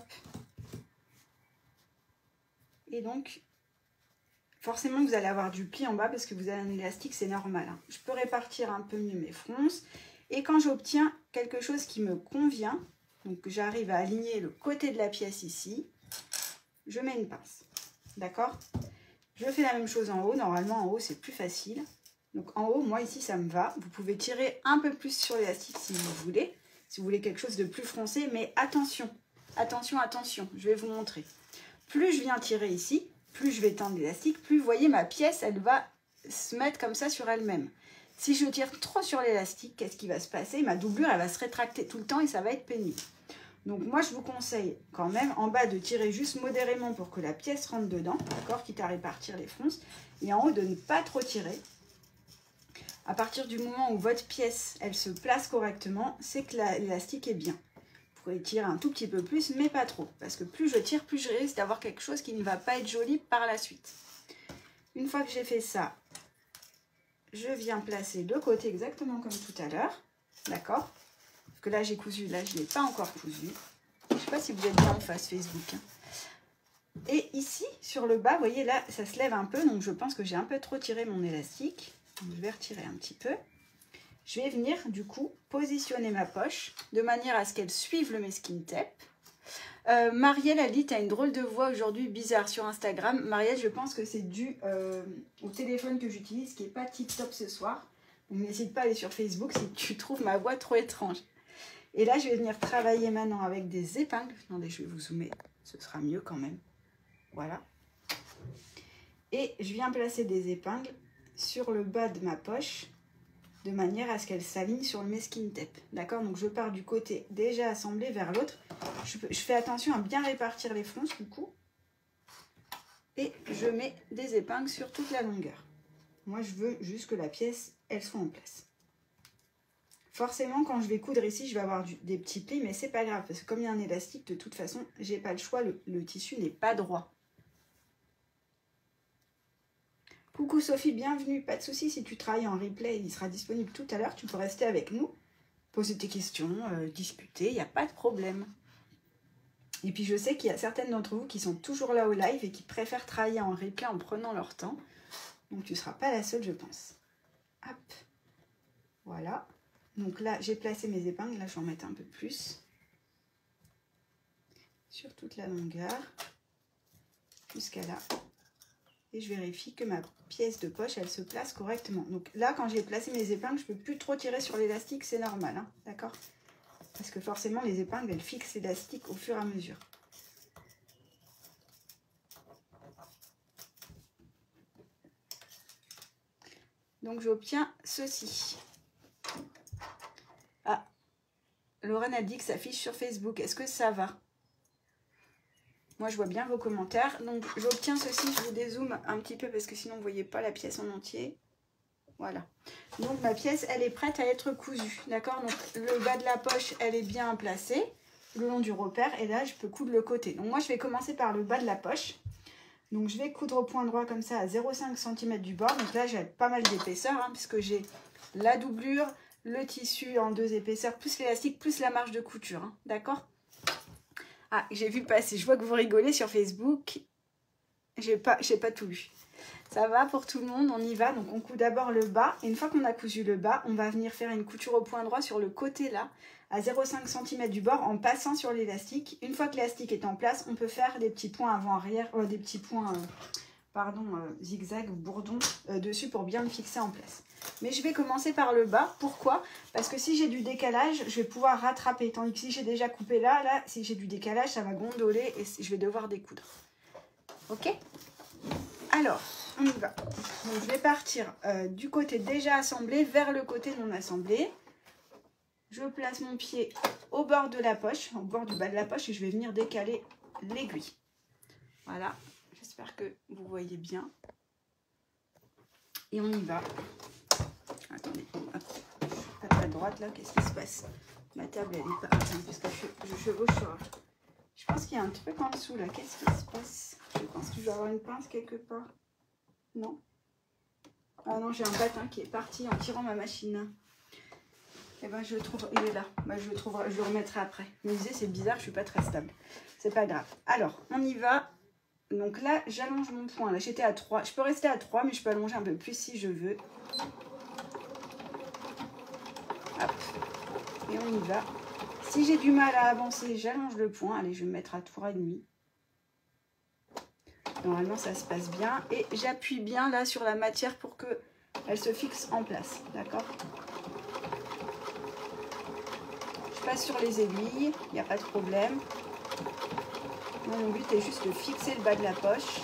Et donc, forcément, vous allez avoir du pli en bas parce que vous avez un élastique, c'est normal. Hein. Je peux répartir un peu mieux mes fronces. Et quand j'obtiens quelque chose qui me convient, donc j'arrive à aligner le côté de la pièce ici, je mets une pince. D'accord? Je fais la même chose en haut. Normalement, en haut, c'est plus facile. Donc en haut, moi ici, ça me va. Vous pouvez tirer un peu plus sur l'élastique si vous voulez. Si vous voulez quelque chose de plus froncé. Mais attention, attention, attention. Je vais vous montrer. Plus je viens tirer ici, plus je vais tendre l'élastique, plus vous voyez ma pièce, elle va se mettre comme ça sur elle-même. Si je tire trop sur l'élastique, qu'est-ce qui va se passer? Ma doublure, elle va se rétracter tout le temps et ça va être pénible. Donc moi, je vous conseille quand même en bas de tirer juste modérément pour que la pièce rentre dedans, d'accord, quitte à répartir les fronces. Et en haut, de ne pas trop tirer. À partir du moment où votre pièce, elle se place correctement, c'est que l'élastique est bien. Vous pouvez tirer un tout petit peu plus, mais pas trop. Parce que plus je tire, plus je risque d'avoir quelque chose qui ne va pas être joli par la suite. Une fois que j'ai fait ça, je viens placer le côté exactement comme tout à l'heure. D'accord? Parce que là, j'ai cousu. Là, je ne l'ai pas encore cousu. Je ne sais pas si vous êtes bien en face Facebook. Hein. Et ici, sur le bas, vous voyez, là, ça se lève un peu. Donc, je pense que j'ai un peu trop tiré mon élastique. Donc, je vais retirer un petit peu. Je vais venir, du coup, positionner ma poche de manière à ce qu'elle suive le masking tape. Euh, Marielle a dit, tu as une drôle de voix aujourd'hui, bizarre sur Instagram. Marielle, je pense que c'est dû euh, au téléphone que j'utilise, qui n'est pas tip-top ce soir. Donc n'hésite pas à aller sur Facebook si tu trouves ma voix trop étrange. Et là, je vais venir travailler maintenant avec des épingles. Attendez, je vais vous zoomer, ce sera mieux quand même. Voilà. Et je viens placer des épingles sur le bas de ma poche, de manière à ce qu'elle s'aligne sur le masking tape. D'accord? Donc je pars du côté déjà assemblé vers l'autre. Je, je fais attention à bien répartir les fronces du coup. Et je mets des épingles sur toute la longueur. Moi je veux juste que la pièce, elle soit en place. Forcément quand je vais coudre ici, je vais avoir du, des petits plis, mais c'est pas grave. Parce que comme il y a un élastique, de toute façon, j'ai pas le choix. Le, le tissu n'est pas droit. Coucou Sophie, bienvenue. Pas de souci, si tu travailles en replay, il sera disponible tout à l'heure. Tu peux rester avec nous, poser tes questions, euh, discuter, il n'y a pas de problème. Et puis je sais qu'il y a certaines d'entre vous qui sont toujours là au live et qui préfèrent travailler en replay en prenant leur temps. Donc tu ne seras pas la seule, je pense. Hop. Voilà. Donc là, j'ai placé mes épingles. Là, je vais en mettre un peu plus. Sur toute la longueur. Jusqu'à là. Et je vérifie que ma pièce de poche, elle se place correctement. Donc là, quand j'ai placé mes épingles, je ne peux plus trop tirer sur l'élastique, c'est normal, hein, d'accord? Parce que forcément, les épingles, elles fixent l'élastique au fur et à mesure. Donc j'obtiens ceci. Ah, Lorraine a dit que ça affiche sur Facebook. Est-ce que ça va? Moi, je vois bien vos commentaires. Donc, j'obtiens ceci. Je vous dézoome un petit peu parce que sinon, vous ne voyez pas la pièce en entier. Voilà. Donc, ma pièce, elle est prête à être cousue. D'accord? Donc, le bas de la poche, elle est bien placée le long du repère. Et là, je peux coudre le côté. Donc, moi, je vais commencer par le bas de la poche. Donc, je vais coudre au point droit comme ça à zéro virgule cinq centimètres du bord. Donc, là, j'ai pas mal d'épaisseur hein, puisque j'ai la doublure, le tissu en deux épaisseurs, plus l'élastique, plus la marge de couture. Hein, d'accord? Ah, j'ai vu passer, je vois que vous rigolez sur Facebook. J'ai pas, j'ai pas tout lu. Ça va pour tout le monde, on y va. Donc on coud d'abord le bas. Et une fois qu'on a cousu le bas, on va venir faire une couture au point droit sur le côté là, à zéro virgule cinq centimètres du bord, en passant sur l'élastique. Une fois que l'élastique est en place, on peut faire des petits points avant-arrière, euh, des petits points, euh, pardon, euh, zigzag ou bourdon euh, dessus pour bien le fixer en place. Mais je vais commencer par le bas. Pourquoi? Parce que si j'ai du décalage, je vais pouvoir rattraper. Tandis que si j'ai déjà coupé là, là, si j'ai du décalage, ça va gondoler et je vais devoir découdre. Ok? Alors, on y va. Donc, je vais partir euh, du côté déjà assemblé vers le côté non assemblé. Je place mon pied au bord de la poche, au bord du bas de la poche, et je vais venir décaler l'aiguille. Voilà, j'espère que vous voyez bien. Et on y va. Attendez, hop, je tape à droite là, qu'est-ce qui se passe? Ma table elle est pas... Attends, parce que je, je chevauche sur... Je pense qu'il y a un truc en dessous là, qu'est-ce qui se passe? Je pense que je dois avoir une pince quelque part. Non? Ah non, j'ai un patin qui est parti en tirant ma machine. Et ben je le trouve, il est là. Ben, je le trouverai, je le remettrai après. Je me disais, c'est bizarre, je suis pas très stable. C'est pas grave. Alors, on y va. Donc là, j'allonge mon point. Là, j'étais à trois. Je peux rester à trois, mais je peux allonger un peu plus si je veux. Hop. Et on y va. Si j'ai du mal à avancer, j'allonge le point. Allez, je vais me mettre à trois et demi. Normalement, ça se passe bien. Et j'appuie bien là sur la matière pour que elle se fixe en place. D'accord? Je passe sur les aiguilles. Il n'y a pas de problème. Moi, mon but est juste de fixer le bas de la poche.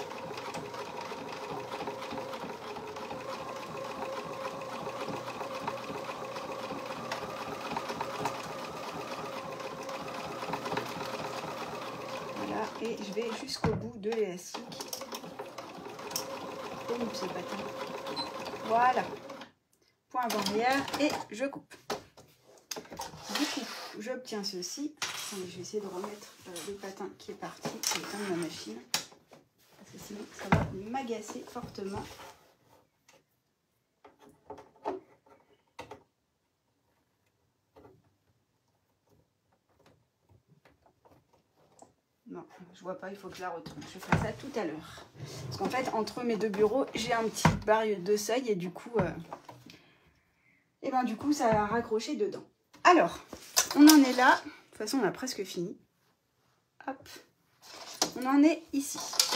Voilà, et je vais jusqu'au bout de l'élastique. Ce patin. Voilà. Point avant-arrière et je coupe. Du coup, j'obtiens ceci. Attendez, je vais essayer de remettre euh, le patin qui est parti, qui est dans ma machine. Parce que sinon, ça va m'agacer fortement. Non, je vois pas, il faut que je la retourne. Je ferai ça tout à l'heure. Parce qu'en fait, entre mes deux bureaux, j'ai un petit baril de seuil et du coup, euh, et ben, du coup, ça a raccroché dedans. Alors, on en est là. De toute façon, on a presque fini. Hop. On en est ici.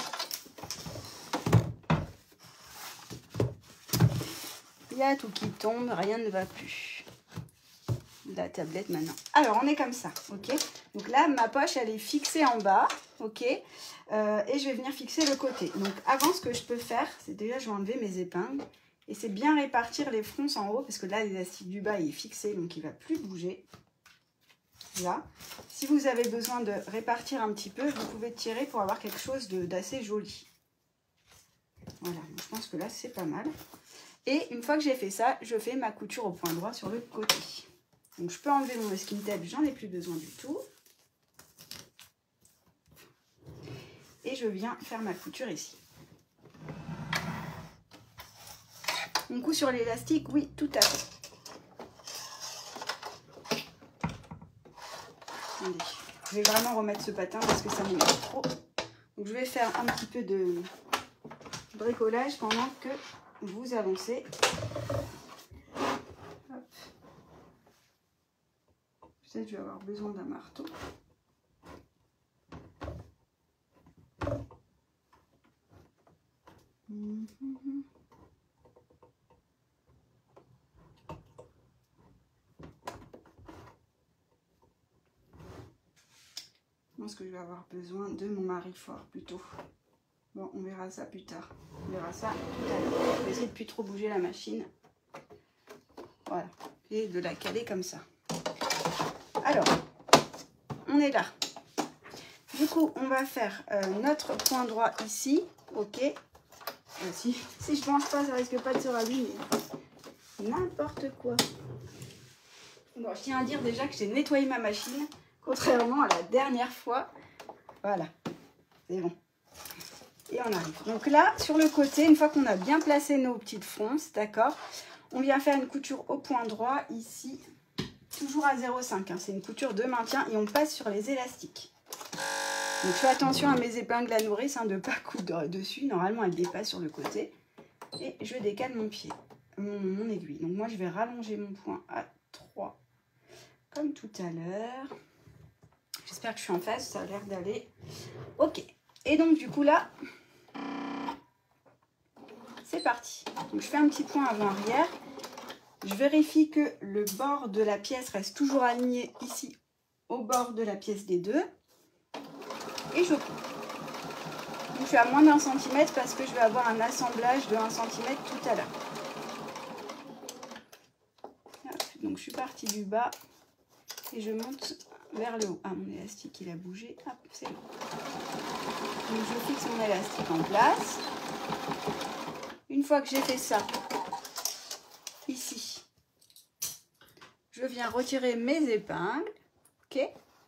Il y a tout qui tombe, rien ne va plus. La tablette maintenant. Alors, on est comme ça, ok? Donc là, ma poche, elle est fixée en bas, ok? euh, Et je vais venir fixer le côté. Donc, avant, ce que je peux faire, c'est déjà, je vais enlever mes épingles. Et c'est bien répartir les fronces en haut, parce que là, l'élastique du bas est fixé, donc il ne va plus bouger. Là. Si vous avez besoin de répartir un petit peu, vous pouvez tirer pour avoir quelque chose d'assez joli. Voilà, donc je pense que là, c'est pas mal. Et une fois que j'ai fait ça, je fais ma couture au point droit sur le côté. Donc je peux enlever mon masking tape, j'en ai plus besoin du tout. Et je viens faire ma couture ici. On coud sur l'élastique, oui, tout à fait. Attendez, je vais vraiment remettre ce patin parce que ça m'énerve trop. Donc je vais faire un petit peu de bricolage pendant que vous avancez. Peut-être que je vais avoir besoin d'un marteau. Mmh. Je pense que je vais avoir besoin de mon marifort plutôt. Bon, on verra ça plus tard. On verra ça tout à l'heure. Je vais essayer de plus trop bouger la machine. Voilà. Et de la caler comme ça. Alors, on est là. Du coup, on va faire euh, notre point droit ici. Ok. Euh, si, si je ne penche pas, ça risque pas de se rallumer. N'importe quoi. Bon, je tiens à dire déjà que j'ai nettoyé ma machine. Contrairement à la dernière fois. Voilà. C'est bon. Et on arrive. Donc là, sur le côté, une fois qu'on a bien placé nos petites fronces, d'accord, on vient faire une couture au point droit ici. Toujours à zéro virgule cinq. Hein, c'est une couture de maintien et on passe sur les élastiques. Donc je fais attention à mes épingles à nourrice, hein, de ne pas coudre dessus. Normalement, elles dépassent sur le côté. et je décale mon pied, mon, mon aiguille. Donc moi je vais rallonger mon point à trois comme tout à l'heure. J'espère que je suis en phase, ça a l'air d'aller. Ok, et donc du coup là, c'est parti. Donc je fais un petit point avant-arrière. Je vérifie que le bord de la pièce reste toujours aligné ici au bord de la pièce des deux. Et je coupe. Donc je suis à moins d'un centimètre parce que je vais avoir un assemblage de un centimètre tout à l'heure. Donc je suis partie du bas et je monte vers le haut. Ah, mon élastique il a bougé. Hop, c'est bon. Donc je fixe mon élastique en place. Une fois que j'ai fait ça, ici, je viens retirer mes épingles. Ok.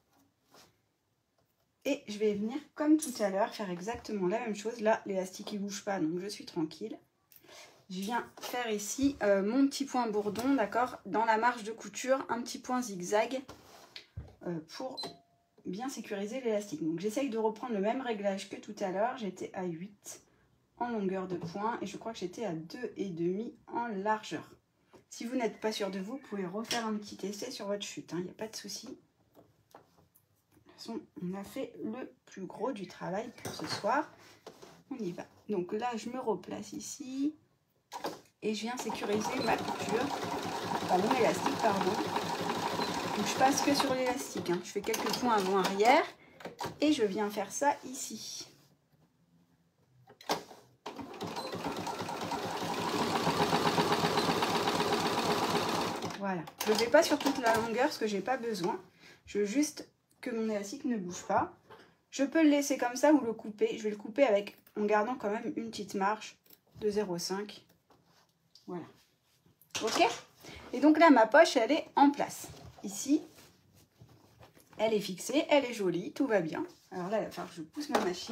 Et je vais venir, comme tout à l'heure, faire exactement la même chose. Là, l'élastique ne bouge pas, donc je suis tranquille. Je viens faire ici euh, mon petit point bourdon, d'accord, dans la marge de couture, un petit point zigzag euh, pour bien sécuriser l'élastique. Donc j'essaye de reprendre le même réglage que tout à l'heure. J'étais à huit en longueur de point et je crois que j'étais à deux virgule cinq en largeur. Si vous n'êtes pas sûr de vous, vous pouvez refaire un petit essai sur votre chute, il n'y a pas de souci. De toute façon, on a fait le plus gros du travail pour ce soir. On y va. Donc là, je me replace ici. Et je viens sécuriser ma couture, enfin mon élastique, pardon. Donc je passe que sur l'élastique, hein. Je fais quelques points avant-arrière et je viens faire ça ici. Voilà, je ne vais pas sur toute la longueur parce que j'ai pas besoin. Je veux juste que mon élastique ne bouge pas. Je peux le laisser comme ça ou le couper. Je vais le couper avec, en gardant quand même une petite marge de zéro virgule cinq. Voilà. Ok? Et donc là, ma poche, elle est en place. Ici, elle est fixée, elle est jolie, tout va bien. Alors là, il va falloir que je pousse ma machine.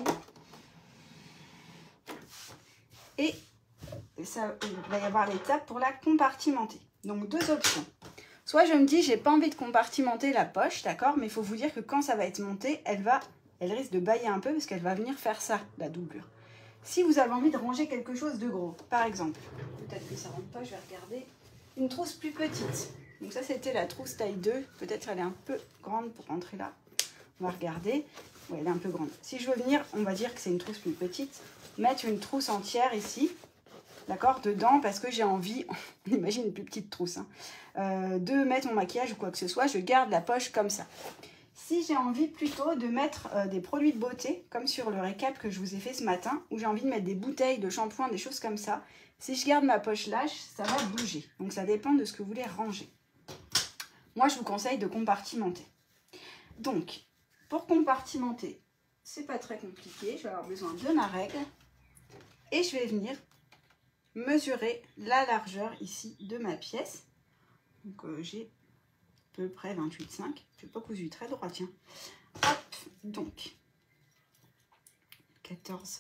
Et ça, il va y avoir l'étape pour la compartimenter. Donc, deux options. Soit je me dis, j'ai pas envie de compartimenter la poche, d'accord? Mais il faut vous dire que quand ça va être monté, elle va, elle risque de bailler un peu parce qu'elle va venir faire ça, la doublure. Si vous avez envie de ranger quelque chose de gros, par exemple, peut-être que ça rentre pas, je vais regarder, une trousse plus petite. Donc ça, c'était la trousse taille deux. Peut-être elle est un peu grande pour rentrer là. On va regarder. Oui, elle est un peu grande. Si je veux venir, on va dire que c'est une trousse plus petite, mettre une trousse entière ici, d'accord, dedans, parce que j'ai envie, on imagine une plus petite trousse, hein, euh, de mettre mon maquillage ou quoi que ce soit, je garde la poche comme ça. Si j'ai envie plutôt de mettre euh, des produits de beauté, comme sur le récap que je vous ai fait ce matin, où j'ai envie de mettre des bouteilles de shampoing, des choses comme ça, si je garde ma poche lâche, ça va bouger. Donc ça dépend de ce que vous voulez ranger. Moi, je vous conseille de compartimenter. Donc, pour compartimenter, c'est pas très compliqué. Je vais avoir besoin de ma règle. Et je vais venir mesurer la largeur ici de ma pièce. Donc euh, j'ai à peu près vingt-huit virgule cinq. Je n'ai pas cousu très droit, tiens. Hop, donc quatorze,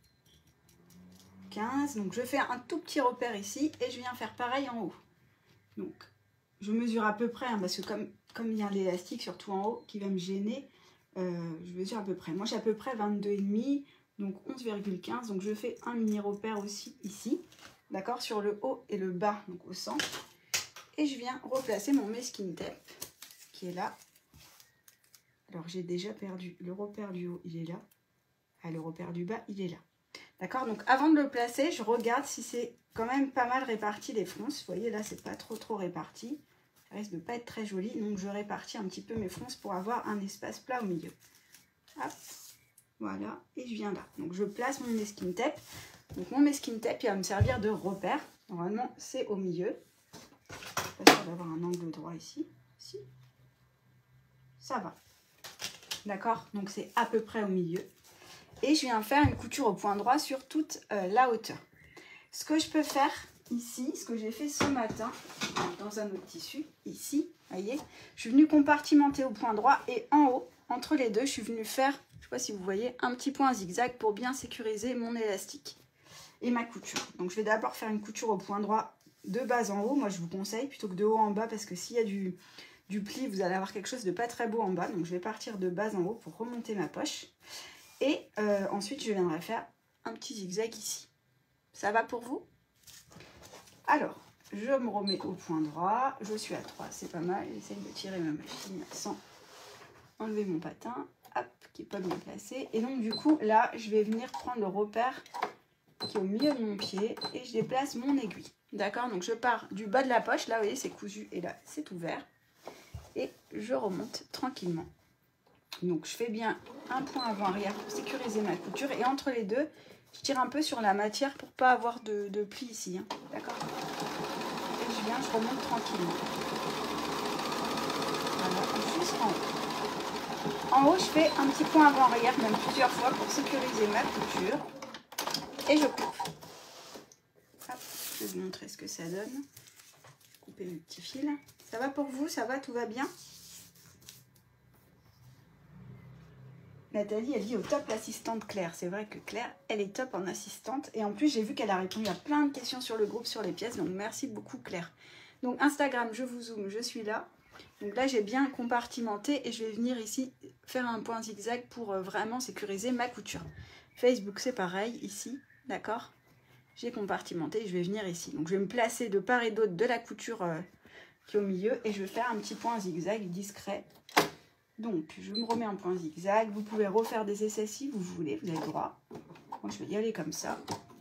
quinze. Donc je fais un tout petit repère ici et je viens faire pareil en haut. Donc je mesure à peu près, hein, parce que comme, comme il y a l'élastique surtout en haut qui va me gêner, euh, je mesure à peu près. Moi j'ai à peu près vingt-deux virgule cinq, donc onze virgule quinze. Donc je fais un mini repère aussi ici, d'accord, sur le haut et le bas, donc au centre. Et je viens replacer mon masking tape qui est là. Alors j'ai déjà perdu le repère du haut, il est là. Ah, le repère du bas, il est là. D'accord, donc avant de le placer, je regarde si c'est quand même pas mal réparti les fronces. Vous voyez, là, c'est pas trop trop réparti. Ça risque de pas être très joli. Donc je répartis un petit peu mes fronces pour avoir un espace plat au milieu. Hop, voilà, et je viens là. Donc je place mon masking tape. Donc mon masking tape, il va me servir de repère. Normalement, c'est au milieu. Pas sûr d'avoir un angle droit ici. Si. Ça va. D'accord, donc c'est à peu près au milieu. Et je viens faire une couture au point droit sur toute euh, la hauteur. Ce que je peux faire ici, ce que j'ai fait ce matin, dans un autre tissu, ici, voyez, je suis venue compartimenter au point droit et en haut, entre les deux, je suis venue faire, je ne sais pas si vous voyez, un petit point zigzag pour bien sécuriser mon élastique et ma couture. Donc je vais d'abord faire une couture au point droit de bas en haut, moi je vous conseille, plutôt que de haut en bas, parce que s'il y a du, du pli, vous allez avoir quelque chose de pas très beau en bas. Donc je vais partir de bas en haut pour remonter ma poche. Et euh, ensuite, je viendrai faire un petit zigzag ici. Ça va pour vous? Alors, je me remets au point droit. Je suis à trois, c'est pas mal. J'essaie de tirer ma machine sans enlever mon patin. Hop, qui n'est pas bien placé. Et donc, du coup, là, je vais venir prendre le repère qui est au milieu de mon pied et je déplace mon aiguille. D'accord? Donc, je pars du bas de la poche. Là, vous voyez, c'est cousu et là, c'est ouvert. Et je remonte tranquillement. Donc, je fais bien un point avant-arrière pour sécuriser ma couture. Et entre les deux, je tire un peu sur la matière pour ne pas avoir de, de plis ici. Hein. D'accord? Et je viens, je remonte tranquillement. Voilà, jusqu'en haut. En haut, je fais un petit point avant-arrière, même plusieurs fois, pour sécuriser ma couture. Et je coupe. Hop, je vais vous montrer ce que ça donne. Couper le petit fil. Ça va pour vous? Ça va? Tout va bien? Nathalie, elle dit au top l'assistante Claire. C'est vrai que Claire, elle est top en assistante. Et en plus, j'ai vu qu'elle a répondu à plein de questions sur le groupe, sur les pièces. Donc, merci beaucoup, Claire. Donc, Instagram, je vous zoome, je suis là. Donc là, j'ai bien compartimenté et je vais venir ici faire un point zigzag pour vraiment sécuriser ma couture. Facebook, c'est pareil, ici, d'accord? J'ai compartimenté et je vais venir ici. Donc, je vais me placer de part et d'autre de la couture euh, qui est au milieu et je vais faire un petit point zigzag discret. Donc, je me remets un point zigzag. Vous pouvez refaire des essais si vous voulez, vous avez le droit. Moi, je vais y aller comme ça.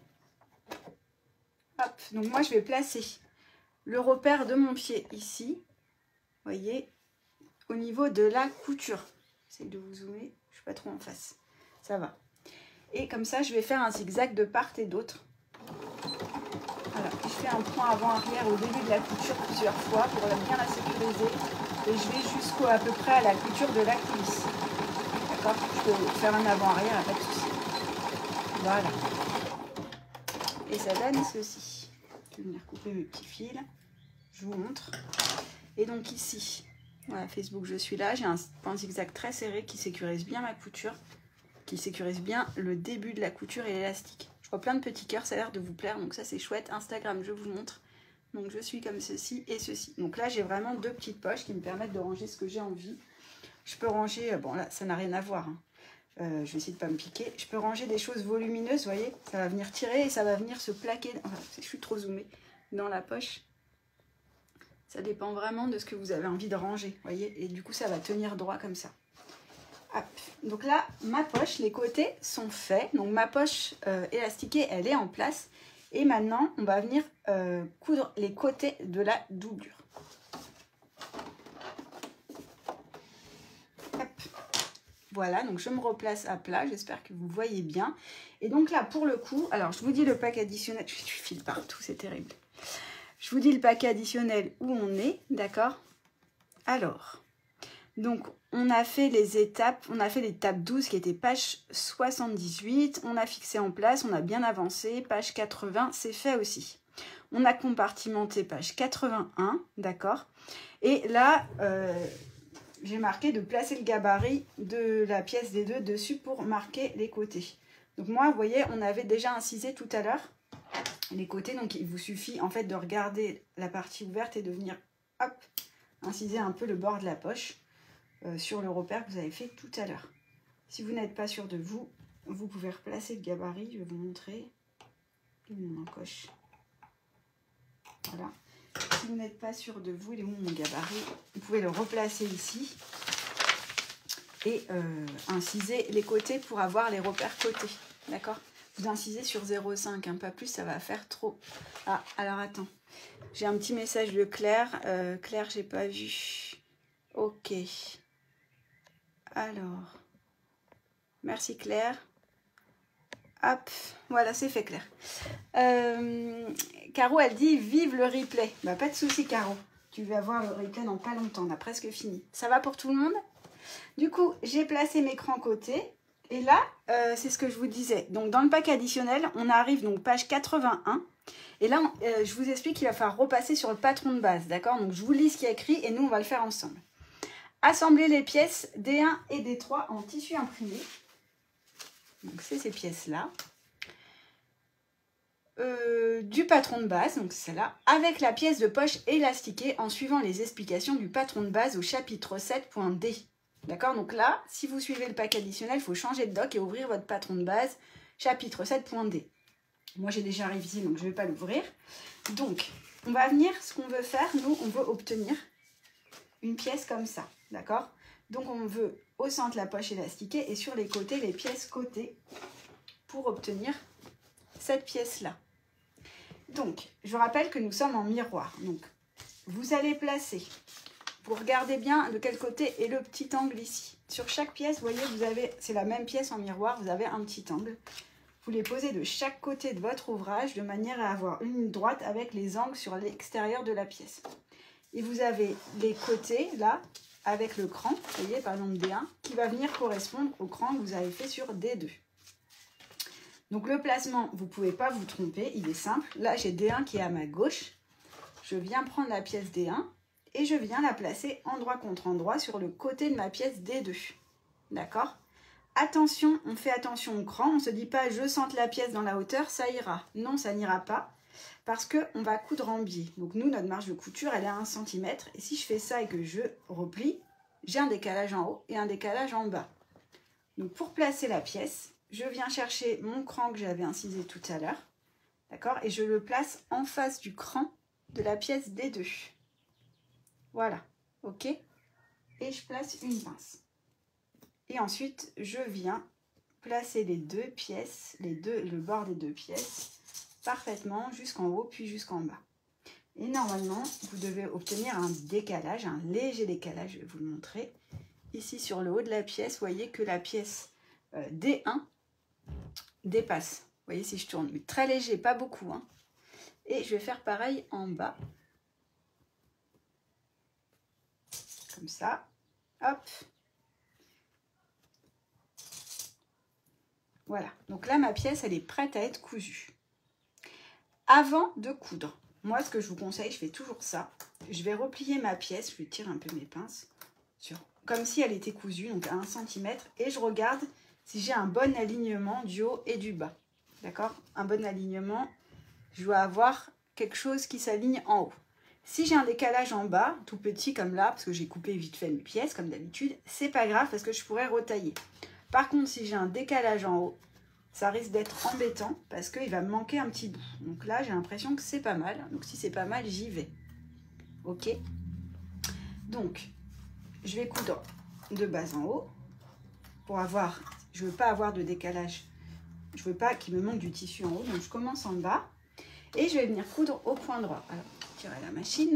Hop, donc moi, je vais placer le repère de mon pied ici. Vous voyez, au niveau de la couture. J'essaie de vous zoomer, je ne suis pas trop en face. Ça va. Et comme ça, je vais faire un zigzag de part et d'autre. Voilà, je fais un point avant-arrière au début de la couture plusieurs fois pour bien la sécuriser. Et je vais jusqu'à à peu près à la couture de la coulisse. D'accord? Je peux faire un avant-arrière, pas de souci. Voilà. Et ça donne ceci. Je vais venir couper mes petits fils. Je vous montre. Et donc ici, voilà, Facebook, je suis là. J'ai un point zigzag très serré qui sécurise bien ma couture, qui sécurise bien le début de la couture et l'élastique. Je vois plein de petits cœurs, ça a l'air de vous plaire, donc ça c'est chouette. Instagram, je vous montre. Donc je suis comme ceci et ceci. Donc là, j'ai vraiment deux petites poches qui me permettent de ranger ce que j'ai envie. Je peux ranger, bon là, ça n'a rien à voir. Hein. Euh, je vais essayer de ne pas me piquer. Je peux ranger des choses volumineuses, vous voyez. Ça va venir tirer et ça va venir se plaquer. Enfin, je suis trop zoomée dans la poche. Ça dépend vraiment de ce que vous avez envie de ranger, vous voyez. Et du coup, ça va tenir droit comme ça. Hop. Donc là, ma poche, les côtés sont faits. Donc ma poche euh, élastiquée, elle est en place. Et maintenant, on va venir euh, coudre les côtés de la doublure. Hop. Voilà, donc je me replace à plat. J'espère que vous voyez bien. Et donc là, pour le coup, alors je vous dis le pack additionnel. Je file partout, c'est terrible. Je vous dis le paquet additionnel où on est, d'accord? Alors, donc on a fait les étapes, on a fait l'étape douze qui était page soixante-dix-huit, on a fixé en place, on a bien avancé, page quatre-vingts, c'est fait aussi. On a compartimenté page quatre-vingt-un, d'accord? Et là, euh, j'ai marqué de placer le gabarit de la pièce des deux dessus pour marquer les côtés. Donc moi, vous voyez, on avait déjà incisé tout à l'heure les côtés, donc il vous suffit en fait de regarder la partie ouverte et de venir, hop, inciser un peu le bord de la poche. Euh, sur le repère que vous avez fait tout à l'heure. Si vous n'êtes pas sûr de vous, vous pouvez replacer le gabarit. Je vais vous montrer. Il est où mon encoche? Voilà. Si vous n'êtes pas sûr de vous, il est où mon gabarit? Vous pouvez le replacer ici et euh, inciser les côtés pour avoir les repères côtés. D'accord? Vous incisez sur zéro virgule cinq, hein, pas plus, ça va faire trop. Ah, alors attends. J'ai un petit message de Claire. Euh, Claire, j'ai pas vu. Ok. Alors, merci Claire. Hop, voilà, c'est fait Claire. Euh, Caro, elle dit vive le replay. Bah, pas de souci Caro. Tu vas voir le replay dans pas longtemps, on a presque fini. Ça va pour tout le monde? Du coup, j'ai placé mes crans côté. Et là, euh, c'est ce que je vous disais. Donc, dans le pack additionnel, on arrive donc page quatre-vingt-un. Et là, on, euh, je vous explique qu'il va falloir repasser sur le patron de base. D'accord? Donc, je vous lis ce qui est écrit et nous, on va le faire ensemble. Assembler les pièces D un et D trois en tissu imprimé. Donc, c'est ces pièces-là. Euh, du patron de base, donc c'est celle-là, avec la pièce de poche élastiquée en suivant les explications du patron de base au chapitre sept point D. D'accord? Donc là, si vous suivez le pack additionnel, il faut changer de doc et ouvrir votre patron de base, chapitre sept point D. Moi, j'ai déjà révisé, donc je ne vais pas l'ouvrir. Donc, on va venir, ce qu'on veut faire, nous, on veut obtenir une pièce comme ça, d'accord? Donc, on veut au centre la poche élastiquée et sur les côtés, les pièces côté pour obtenir cette pièce-là. Donc, je vous rappelle que nous sommes en miroir. Donc, vous allez placer, vous regardez bien de quel côté est le petit angle ici. Sur chaque pièce, vous voyez, vous avez, c'est la même pièce en miroir, vous avez un petit angle. Vous les posez de chaque côté de votre ouvrage de manière à avoir une ligne droite avec les angles sur l'extérieur de la pièce. Et vous avez les côtés, là, avec le cran, vous voyez, par exemple D un, qui va venir correspondre au cran que vous avez fait sur D deux. Donc le placement, vous ne pouvez pas vous tromper, il est simple. Là, j'ai D un qui est à ma gauche. Je viens prendre la pièce D un et je viens la placer endroit contre endroit sur le côté de ma pièce D deux. D'accord ? Attention, on fait attention au cran, on ne se dit pas je sente la pièce dans la hauteur, ça ira. Non, ça n'ira pas parce qu'on va coudre en biais. Donc nous, notre marge de couture, elle est à un centimètre. Et si je fais ça et que je replie, j'ai un décalage en haut et un décalage en bas. Donc pour placer la pièce, je viens chercher mon cran que j'avais incisé tout à l'heure. D'accord? Et je le place en face du cran de la pièce D deux. Voilà. OK? Et je place une pince. Et ensuite, je viens placer les deux pièces, les deux, le bord des deux pièces, parfaitement jusqu'en haut, puis jusqu'en bas. Et normalement, vous devez obtenir un décalage, un léger décalage, je vais vous le montrer. Ici, sur le haut de la pièce, vous voyez que la pièce euh, D un dépasse. Vous voyez si je tourne, mais très léger, pas beaucoup. Hein. Et je vais faire pareil en bas. Comme ça. Hop. Voilà, donc là, ma pièce, elle est prête à être cousue. Avant de coudre, moi, ce que je vous conseille, je fais toujours ça. Je vais replier ma pièce, je vais tirer un peu mes pinces, sur, comme si elle était cousue, donc à un centimètre, et je regarde si j'ai un bon alignement du haut et du bas. D'accord? Un bon alignement, je dois avoir quelque chose qui s'aligne en haut. Si j'ai un décalage en bas, tout petit comme là, parce que j'ai coupé vite fait mes pièces, comme d'habitude, c'est pas grave parce que je pourrais retailler. Par contre, si j'ai un décalage en haut, ça risque d'être embêtant parce qu'il va me manquer un petit bout. Donc là, j'ai l'impression que c'est pas mal. Donc si c'est pas mal, j'y vais. OK? Donc, je vais coudre de bas en haut pour avoir... Je ne veux pas avoir de décalage. Je ne veux pas qu'il me manque du tissu en haut. Donc, je commence en bas et je vais venir coudre au point droit. Alors, tirer la machine.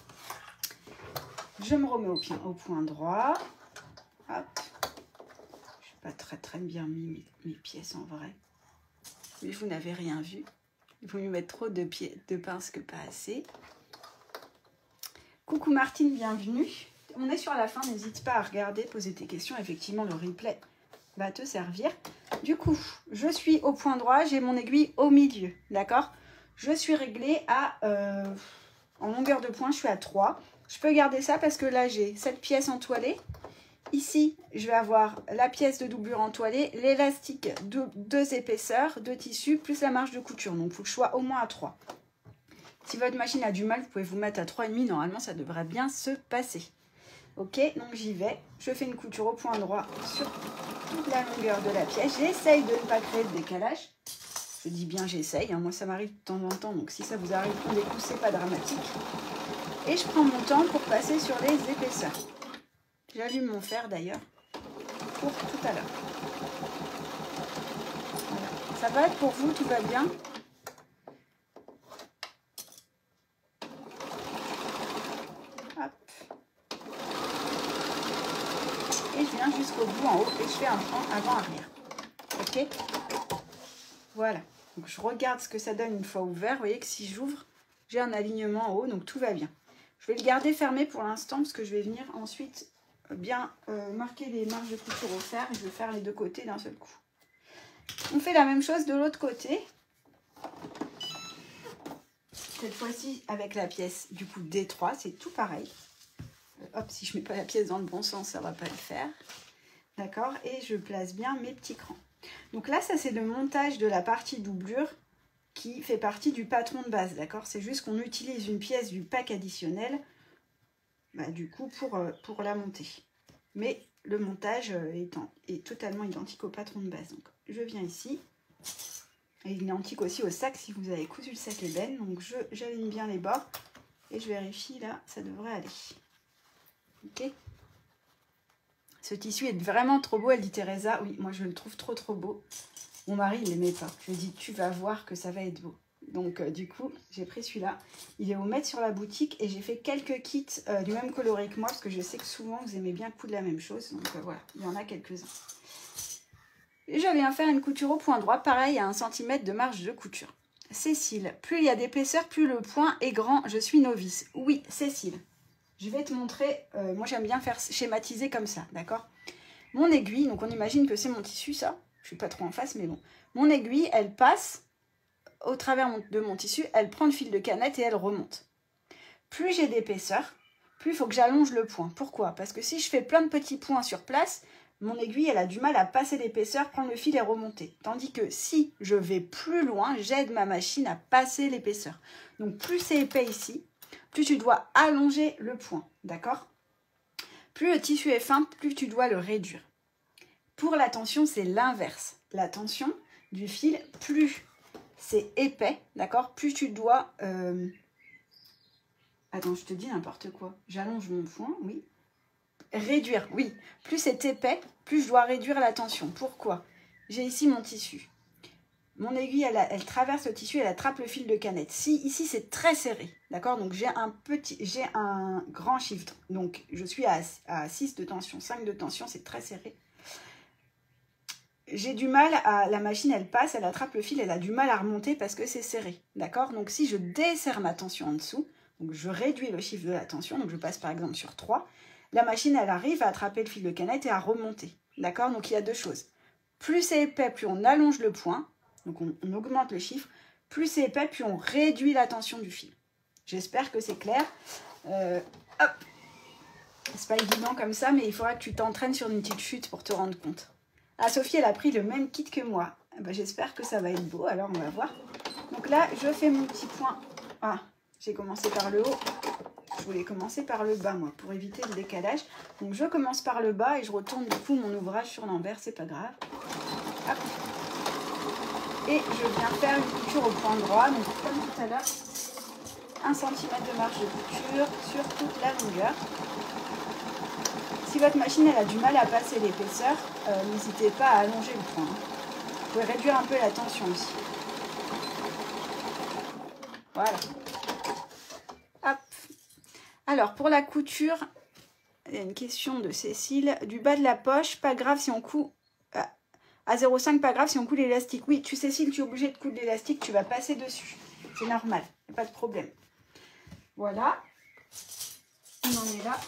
Je me remets au, pied, au point droit. Hop. Pas très très bien mis mes, mes pièces en vrai, mais vous n'avez rien vu. Il faut mieux mettre trop de, pieds, de pinces que pas assez. Coucou Martine, bienvenue. On est sur la fin, n'hésite pas à regarder, poser tes questions. Effectivement, le replay va te servir. Du coup, je suis au point droit, j'ai mon aiguille au milieu, d'accord? Je suis réglée à, euh, en longueur de point, je suis à trois. Je peux garder ça parce que là, j'ai cette pièce entoilée. Ici, je vais avoir la pièce de doublure entoilée, l'élastique de deux épaisseurs de tissu, plus la marge de couture. Donc, il faut que je sois au moins à trois. Si votre machine a du mal, vous pouvez vous mettre à trois virgule cinq. Normalement, ça devrait bien se passer. Ok, donc j'y vais. Je fais une couture au point droit sur toute la longueur de la pièce. J'essaye de ne pas créer de décalage. Je dis bien j'essaye. Hein. Moi, ça m'arrive de temps en temps. Donc, si ça vous arrive pour des coups, c'est pas dramatique. Et je prends mon temps pour passer sur les épaisseurs. J'allume mon fer d'ailleurs pour tout à l'heure. Voilà. Ça va être pour vous, tout va bien. Hop. Et je viens jusqu'au bout en haut et je fais un pan avant-arrière. Ok? Voilà. Donc je regarde ce que ça donne une fois ouvert. Vous voyez que si j'ouvre, j'ai un alignement en haut, donc tout va bien. Je vais le garder fermé pour l'instant parce que je vais venir ensuite bien euh, marquer les marges de couture au fer et je vais faire les deux côtés d'un seul coup. On fait la même chose de l'autre côté. Cette fois-ci avec la pièce du coup D trois, c'est tout pareil. Hop, si je ne mets pas la pièce dans le bon sens, ça ne va pas le faire. D'accord? Et je place bien mes petits crans. Donc là, ça c'est le montage de la partie doublure qui fait partie du patron de base. D'accord? C'est juste qu'on utilise une pièce du pack additionnel bah, du coup pour, pour la monter. Mais le montage est, en, est totalement identique au patron de base. Donc je viens ici, Et il est antique aussi au sac si vous avez cousu le sac ébène. Donc je j'aligne bien les bords et je vérifie là, ça devrait aller. Ok. Ce tissu est vraiment trop beau, elle dit Teresa. Oui, moi je le trouve trop trop beau. Mon mari il l'aimait pas. Je lui ai dit tu vas voir que ça va être beau. Donc euh, du coup j'ai pris celui-là. Il est au mètre sur la boutique et j'ai fait quelques kits euh, du même coloris que moi parce que je sais que souvent vous aimez bien coudre la même chose. Donc euh, voilà, il y en a quelques-uns. Et je viens faire une couture au point droit, pareil à un centimètre de marge de couture. Cécile, plus il y a d'épaisseur, plus le point est grand, je suis novice. Oui, Cécile, je vais te montrer, euh, moi j'aime bien faire schématiser comme ça, d'accord? Mon aiguille, donc on imagine que c'est mon tissu ça, je suis pas trop en face mais bon. Mon aiguille, elle passe au travers de mon tissu, elle prend le fil de canette et elle remonte. Plus j'ai d'épaisseur, plus il faut que j'allonge le point. Pourquoi? Parce que si je fais plein de petits points sur place, mon aiguille, elle a du mal à passer l'épaisseur, prendre le fil et remonter. Tandis que si je vais plus loin, j'aide ma machine à passer l'épaisseur. Donc plus c'est épais ici, plus tu dois allonger le point, d'accord? Plus le tissu est fin, plus tu dois le réduire. Pour la tension, c'est l'inverse. La tension du fil, plus c'est épais, d'accord? Plus tu dois... Euh... Attends, je te dis n'importe quoi. J'allonge mon point, oui. Réduire, oui. Plus c'est épais, plus je dois réduire la tension. Pourquoi? J'ai ici mon tissu. Mon aiguille, elle, elle traverse le tissu, elle attrape le fil de canette. Si ici c'est très serré, d'accord? Donc j'ai un petit, j'ai un grand shift. Donc je suis à, à six de tension, cinq de tension, c'est très serré. J'ai du mal à, la machine elle passe, elle attrape le fil, elle a du mal à remonter parce que c'est serré, d'accord? Donc si je desserre ma tension en dessous, donc je réduis le chiffre de la tension, donc je passe par exemple sur trois, la machine, elle arrive à attraper le fil de canette et à remonter. D'accord? Donc, il y a deux choses. Plus c'est épais, plus on allonge le point. Donc, on, on augmente le chiffre. Plus c'est épais, plus on réduit la tension du fil. J'espère que c'est clair. Euh, hop! C'est pas évident comme ça, mais il faudra que tu t'entraînes sur une petite chute pour te rendre compte. Ah, Sophie, elle a pris le même kit que moi. Eh ben, j'espère que ça va être beau. Alors, on va voir. Donc là, je fais mon petit point. Ah, j'ai commencé par le haut. Je voulais commencer par le bas, moi, pour éviter le décalage. Donc, je commence par le bas et je retourne du coup mon ouvrage sur l'envers, c'est pas grave. Hop. Et je viens faire une couture au point droit. Donc, comme tout à l'heure, un centimètre de marge de couture sur toute la longueur. Si votre machine elle a du mal à passer l'épaisseur, euh, n'hésitez pas à allonger le point. Vous pouvez réduire un peu la tension aussi. Voilà. Hop. Alors, pour la couture, il y a une question de Cécile. Du bas de la poche, pas grave si on coud à zéro virgule cinq, pas grave si on coud l'élastique. Oui, tu Cécile, tu es obligée de coudre l'élastique, tu vas passer dessus. C'est normal, il n'y a pas de problème. Voilà. On en est là.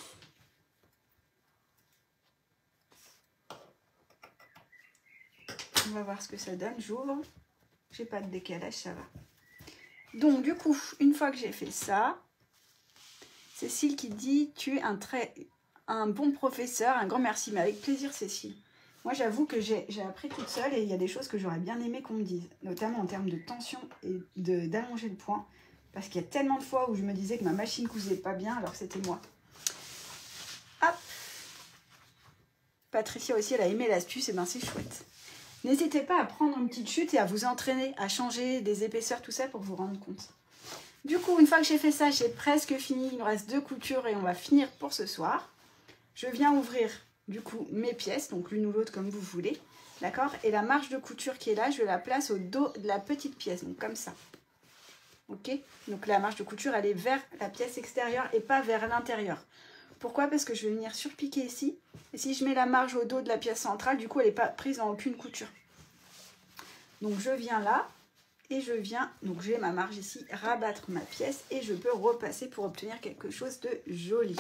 On va voir ce que ça donne. J'ouvre. J'ai pas de décalage, ça va. Donc, du coup, une fois que j'ai fait ça, Cécile qui dit, tu es un, très, un bon professeur, un grand merci. Mais avec plaisir, Cécile. Moi, j'avoue que j'ai appris toute seule et il y a des choses que j'aurais bien aimé qu'on me dise, notamment en termes de tension et d'allonger le point. Parce qu'il y a tellement de fois où je me disais que ma machine cousait pas bien alors que c'était moi. Hop. Patricia aussi, elle a aimé l'astuce, et ben c'est chouette. N'hésitez pas à prendre une petite chute et à vous entraîner, à changer des épaisseurs, tout ça pour vous rendre compte. Du coup, une fois que j'ai fait ça, j'ai presque fini. Il me reste deux coutures et on va finir pour ce soir. Je viens ouvrir du coup mes pièces, donc l'une ou l'autre comme vous voulez. D'accord? Et la marge de couture qui est là, je la place au dos de la petite pièce, donc comme ça. Ok? Donc la marge de couture, elle est vers la pièce extérieure et pas vers l'intérieur. Pourquoi? Parce que je vais venir surpiquer ici. Et si je mets la marge au dos de la pièce centrale, du coup, elle n'est pas prise dans aucune couture. Donc je viens là. Et je viens, donc j'ai ma marge ici, rabattre ma pièce et je peux repasser pour obtenir quelque chose de joli.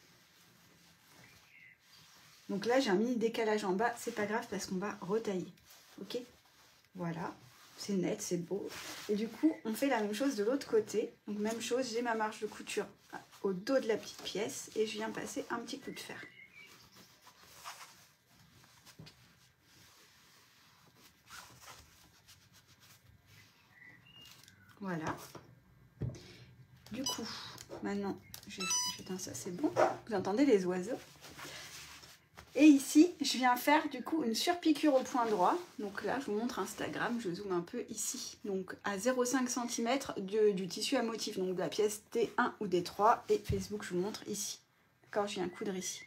Donc là, j'ai un mini décalage en bas, c'est pas grave parce qu'on va retailler. Ok? Voilà, c'est net, c'est beau. Et du coup, on fait la même chose de l'autre côté. Donc même chose, j'ai ma marge de couture au dos de la petite pièce et je viens passer un petit coup de fer. Voilà. Du coup, maintenant, j'éteins ça, c'est bon. Vous entendez les oiseaux? Et ici, je viens faire du coup une surpiqûre au point droit. Donc là, je vous montre Instagram, je zoome un peu ici. Donc à zéro virgule cinq centimètres du, du tissu à motif, donc de la pièce D un ou D trois. Et Facebook, je vous montre ici. D'accord, je viens coudre ici.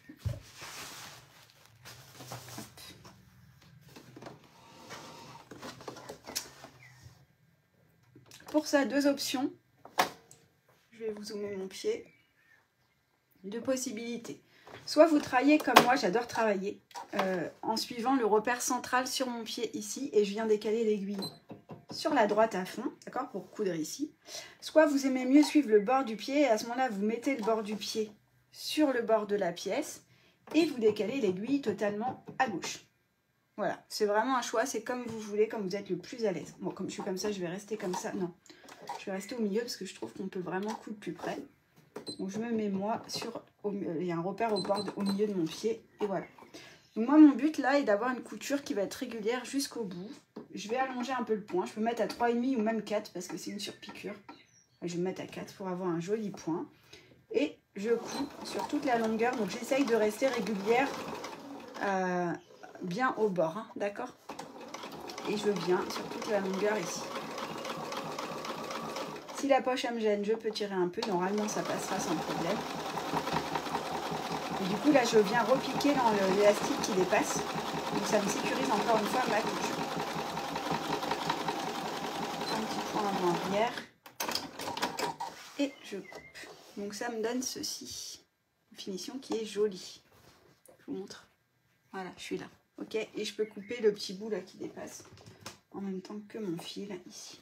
Pour ça, deux options. Je vais vous zoomer mon pied. Deux possibilités. Soit vous travaillez comme moi, j'adore travailler, euh, en suivant le repère central sur mon pied ici, et je viens décaler l'aiguille sur la droite à fond, d'accord, pour coudre ici. Soit vous aimez mieux suivre le bord du pied, et à ce moment-là, vous mettez le bord du pied sur le bord de la pièce, et vous décalez l'aiguille totalement à gauche. Voilà, c'est vraiment un choix, c'est comme vous voulez, comme vous êtes le plus à l'aise. Bon, comme je suis comme ça, je vais rester comme ça. Non, je vais rester au milieu, parce que je trouve qu'on peut vraiment coudre plus près. Donc je me mets moi sur, au, il y a un repère au bord, de, au milieu de mon pied, et voilà. Donc moi mon but là est d'avoir une couture qui va être régulière jusqu'au bout. Je vais allonger un peu le point, je peux mettre à trois virgule cinq ou même quatre parce que c'est une surpiqûre. Je vais mettre à quatre pour avoir un joli point. Et je coupe sur toute la longueur, donc j'essaye de rester régulière euh, bien au bord, hein, d'accord? Et je viens sur toute la longueur ici. Si la poche elle me gêne, je peux tirer un peu. Normalement, ça passera sans problème. Et du coup, là, je viens repiquer dans l'élastique qui dépasse. Donc, ça me sécurise encore une fois ma couture. Un petit point avant-arrière. Et je coupe. Donc, ça me donne ceci. Une finition qui est jolie. Je vous montre. Voilà, je suis là. Ok. Et je peux couper le petit bout là qui dépasse en même temps que mon fil ici.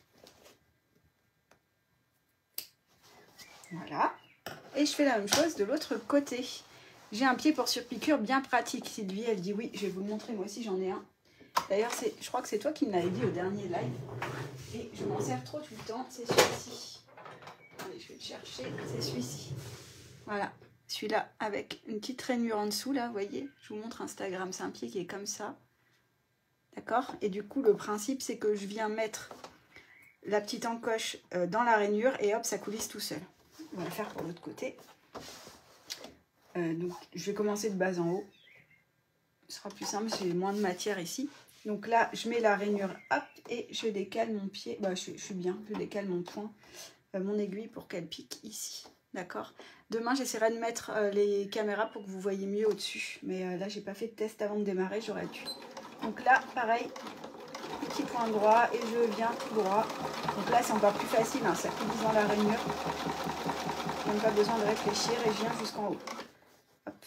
Voilà. Et je fais la même chose de l'autre côté. J'ai un pied pour surpiqûre bien pratique. Sylvie, elle dit oui, je vais vous le montrer. Moi aussi, j'en ai un. D'ailleurs, je crois que c'est toi qui me l'avais dit au dernier live. Et je m'en sers trop tout le temps. C'est celui-ci. Allez, je vais le chercher. C'est celui-ci. Voilà. Celui-là avec une petite rainure en dessous, là, vous voyez. Je vous montre Instagram. C'est un pied qui est comme ça. D'accord? Et du coup, le principe, c'est que je viens mettre la petite encoche dans la rainure et hop, ça coulisse tout seul. On va le faire pour l'autre côté. Euh, donc, je vais commencer de bas en haut. Ce sera plus simple, j'ai moins de matière ici. Donc là, je mets la rainure, hop, et je décale mon pied. Bah, je, je suis bien, je décale mon point, euh, mon aiguille pour qu'elle pique ici. D'accord? Demain, j'essaierai de mettre euh, les caméras pour que vous voyez mieux au-dessus. Mais euh, là, j'ai pas fait de test avant de démarrer, j'aurais dû. Donc là, pareil, petit point droit et je viens tout droit. Donc là, c'est encore plus facile, hein, ça coulisse dans la rainure. Donc pas besoin de réfléchir et je viens jusqu'en haut. Hop.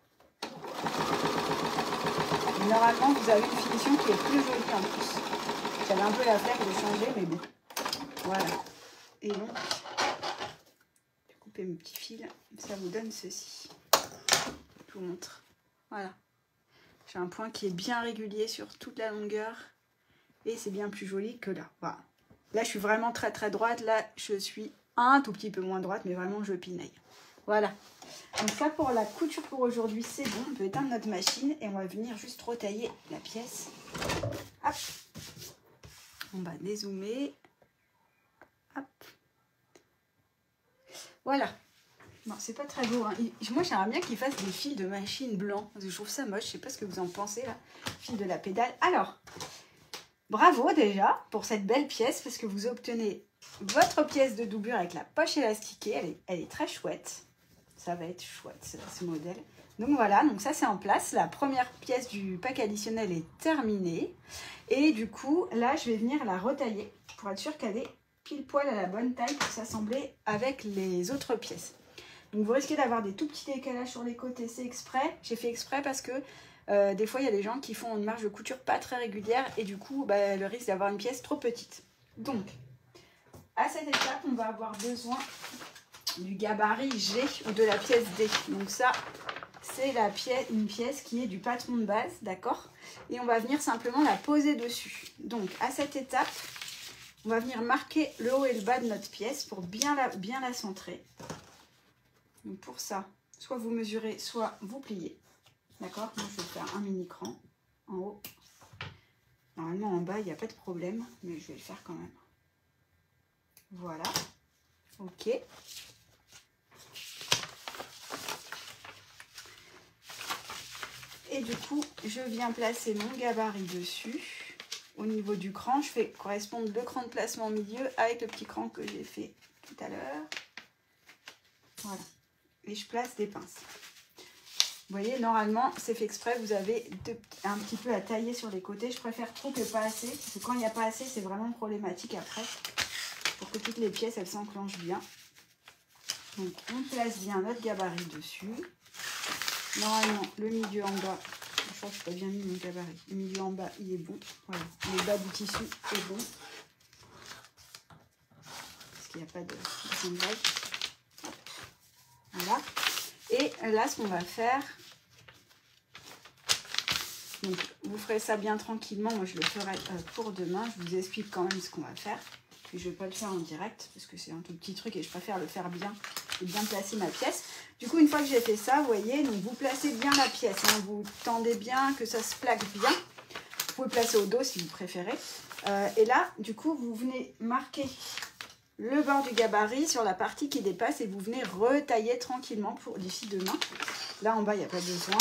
Et normalement, vous avez une finition qui est plus jolie en plus. J'avais un peu la flemme de changer, mais bon. Voilà. Et donc, je vais couper mes petits fils. Ça vous donne ceci. Je vous montre. Voilà. J'ai un point qui est bien régulier sur toute la longueur. Et c'est bien plus joli que là. Voilà. Là, je suis vraiment très très droite. Là, je suis un tout petit peu moins droite, mais vraiment, je pinaille. Voilà. Donc ça, pour la couture pour aujourd'hui, c'est bon. On peut éteindre notre machine et on va venir juste retailler la pièce. Hop. On va dézoomer. Hop. Voilà. Bon, c'est pas très beau, hein. Moi, j'aimerais bien qu'il fasse des fils de machine blancs. Je trouve ça moche. Je sais pas ce que vous en pensez, là. Fil de la pédale. Alors, bravo déjà pour cette belle pièce parce que vous obtenez votre pièce de doublure avec la poche élastiquée. Elle est, elle est très chouette. Ça va être chouette, ce, ce modèle. Donc voilà, donc ça c'est en place. La première pièce du pack additionnel est terminée. Et du coup, là, je vais venir la retailler pour être sûre qu'elle est pile poil à la bonne taille pour s'assembler avec les autres pièces. Donc vous risquez d'avoir des tout petits décalages sur les côtés, c'est exprès. J'ai fait exprès parce que euh, des fois, il y a des gens qui font une marge de couture pas très régulière et du coup, bah, le risque d'avoir une pièce trop petite. Donc, à cette étape, on va avoir besoin du gabarit G ou de la pièce D. Donc ça, c'est la pièce, une pièce qui est du patron de base, d'accord? Et on va venir simplement la poser dessus. Donc, à cette étape, on va venir marquer le haut et le bas de notre pièce pour bien la, bien la centrer. Donc pour ça, soit vous mesurez, soit vous pliez. D'accord? Moi, je vais faire un mini cran en haut. Normalement, en bas, il n'y a pas de problème, mais je vais le faire quand même. Voilà. Ok. Et du coup, je viens placer mon gabarit dessus. Au niveau du cran, je fais correspondre le cran de placement au milieu avec le petit cran que j'ai fait tout à l'heure. Voilà. Et je place des pinces. Vous voyez, normalement, c'est fait exprès. Vous avez deux, un petit peu à tailler sur les côtés. Je préfère trop que pas assez. Parce que quand il n'y a pas assez, c'est vraiment problématique après. Pour que toutes les pièces, elles s'enclenchent bien. Donc, on place bien notre gabarit dessus. Normalement, le milieu en bas, je crois que je n'ai pas bien mis mon gabarit. Le milieu en bas, il est bon. Voilà. Le bas du tissu est bon. Parce qu'il n'y a pas de semblage. Voilà. Et là, ce qu'on va faire, donc vous ferez ça bien tranquillement. Moi, je le ferai pour demain. Je vous explique quand même ce qu'on va faire. Puis je ne vais pas le faire en direct parce que c'est un tout petit truc et je préfère le faire bien et bien placer ma pièce. Du coup, une fois que j'ai fait ça, vous voyez, donc vous placez bien la pièce. Hein, vous tendez bien, que ça se plaque bien. Vous pouvez placer au dos si vous préférez. Euh, et là, du coup, vous venez marquer le bord du gabarit sur la partie qui dépasse et vous venez retailler tranquillement pour d'ici demain. Là, en bas, il n'y a pas besoin.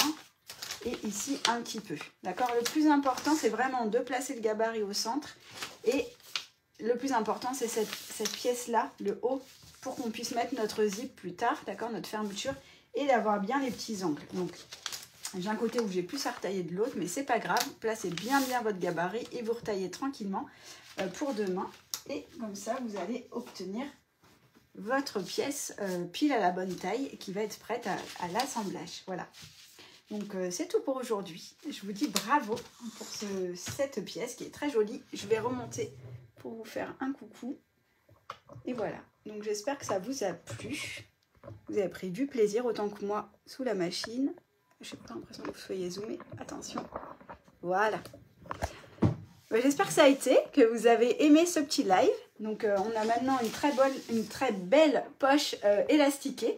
Et ici, un petit peu. D'accord? Le plus important, c'est vraiment de placer le gabarit au centre. Et le plus important, c'est cette, cette pièce-là, le haut, pour qu'on puisse mettre notre zip plus tard, d'accord, notre fermeture, et d'avoir bien les petits angles. Donc, j'ai un côté où j'ai plus à retailler de l'autre, mais c'est pas grave. Placez bien bien votre gabarit et vous retaillez tranquillement euh, pour demain. Et comme ça, vous allez obtenir votre pièce euh, pile à la bonne taille et qui va être prête à, à l'assemblage. Voilà. Donc, euh, c'est tout pour aujourd'hui. Je vous dis bravo pour ce, cette pièce qui est très jolie. Je vais remonter pour vous faire un coucou. Et voilà. Donc, j'espère que ça vous a plu. Vous avez pris du plaisir autant que moi sous la machine. Je n'ai pas l'impression que vous soyez zoomé. Attention. Voilà. J'espère que ça a été, que vous avez aimé ce petit live. Donc, euh, on a maintenant une très, bonne, une très belle poche euh, élastiquée.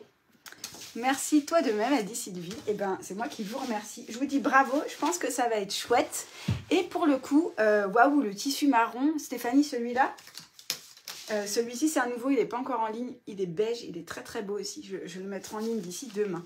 Merci, toi de même, a dit Sylvie. Et ben, c'est moi qui vous remercie. Je vous dis bravo, je pense que ça va être chouette. Et pour le coup, euh, waouh, le tissu marron, Stéphanie, celui-là, euh, celui-ci, c'est un nouveau, il n'est pas encore en ligne. Il est beige, il est très très beau aussi. Je, je vais le mettre en ligne d'ici demain.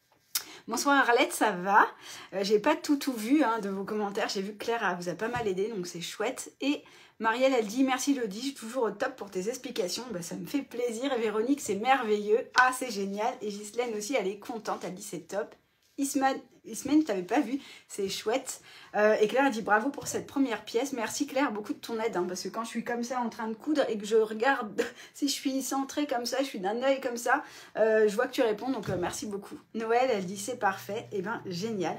Bonsoir Arlette, ça va? euh, J'ai pas tout tout vu hein, de vos commentaires. J'ai vu que Claire elle vous a pas mal aidé, donc c'est chouette. Et Marielle, elle dit merci Lodi, je suis toujours au top pour tes explications. Bah, ça me fait plaisir. Et Véronique, c'est merveilleux. Ah, c'est génial. Et Ghislaine aussi, elle est contente. Elle dit c'est top. Ismane, Ismane, tu n'avais pas vu, c'est chouette. Euh, et Claire, elle dit bravo pour cette première pièce. Merci Claire, beaucoup de ton aide. Hein, parce que quand je suis comme ça en train de coudre et que je regarde, si je suis centrée comme ça, je suis d'un œil comme ça, euh, je vois que tu réponds. Donc euh, merci beaucoup. Noël, elle dit c'est parfait. Et bien, génial.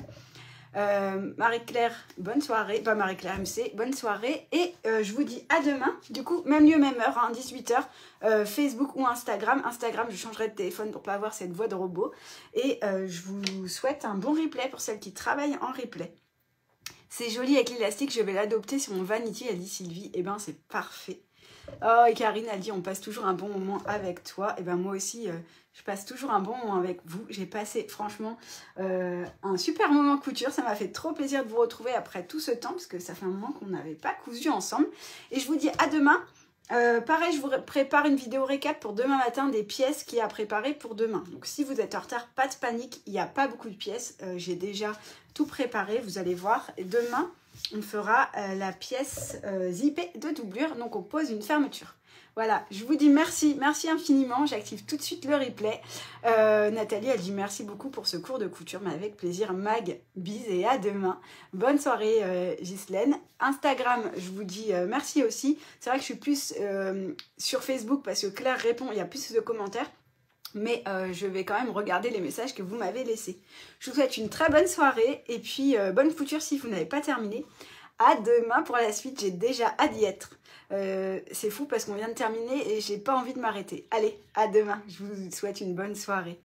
Euh, Marie-Claire, bonne soirée. Pas Marie-Claire M C, bonne soirée. Et euh, je vous dis à demain. Du coup, même lieu, même heure, hein, dix-huit heures. Euh, Facebook ou Instagram. Instagram, je changerai de téléphone pour pas avoir cette voix de robot. Et euh, je vous souhaite un bon replay pour celles qui travaillent en replay. C'est joli avec l'élastique, je vais l'adopter sur mon Vanity, a dit Sylvie. Et ben c'est parfait. Oh, et Karine a dit on passe toujours un bon moment avec toi. Et ben moi aussi, euh, je passe toujours un bon moment avec vous. J'ai passé franchement euh, un super moment couture. Ça m'a fait trop plaisir de vous retrouver après tout ce temps parce que ça fait un moment qu'on n'avait pas cousu ensemble. Et je vous dis à demain. Euh, pareil, je vous prépare une vidéo récap pour demain matin des pièces qu'il y a à préparer pour demain. Donc si vous êtes en retard, pas de panique, il n'y a pas beaucoup de pièces. Euh, J'ai déjà tout préparé, vous allez voir. Et demain, on fera euh, la pièce euh, zippée de doublure. Donc on pose une fermeture. Voilà, je vous dis merci, merci infiniment. J'active tout de suite le replay. Euh, Nathalie, elle dit merci beaucoup pour ce cours de couture, mais avec plaisir. Mag, bise et à demain. Bonne soirée, euh, Ghislaine. Instagram, je vous dis euh, merci aussi. C'est vrai que je suis plus euh, sur Facebook parce que Claire répond, il y a plus de commentaires. Mais euh, je vais quand même regarder les messages que vous m'avez laissés. Je vous souhaite une très bonne soirée et puis euh, bonne couture si vous n'avez pas terminé. À demain pour la suite, j'ai déjà hâte d'y être. Euh, c'est fou parce qu'on vient de terminer et j'ai pas envie de m'arrêter. Allez, à demain. Je vous souhaite une bonne soirée.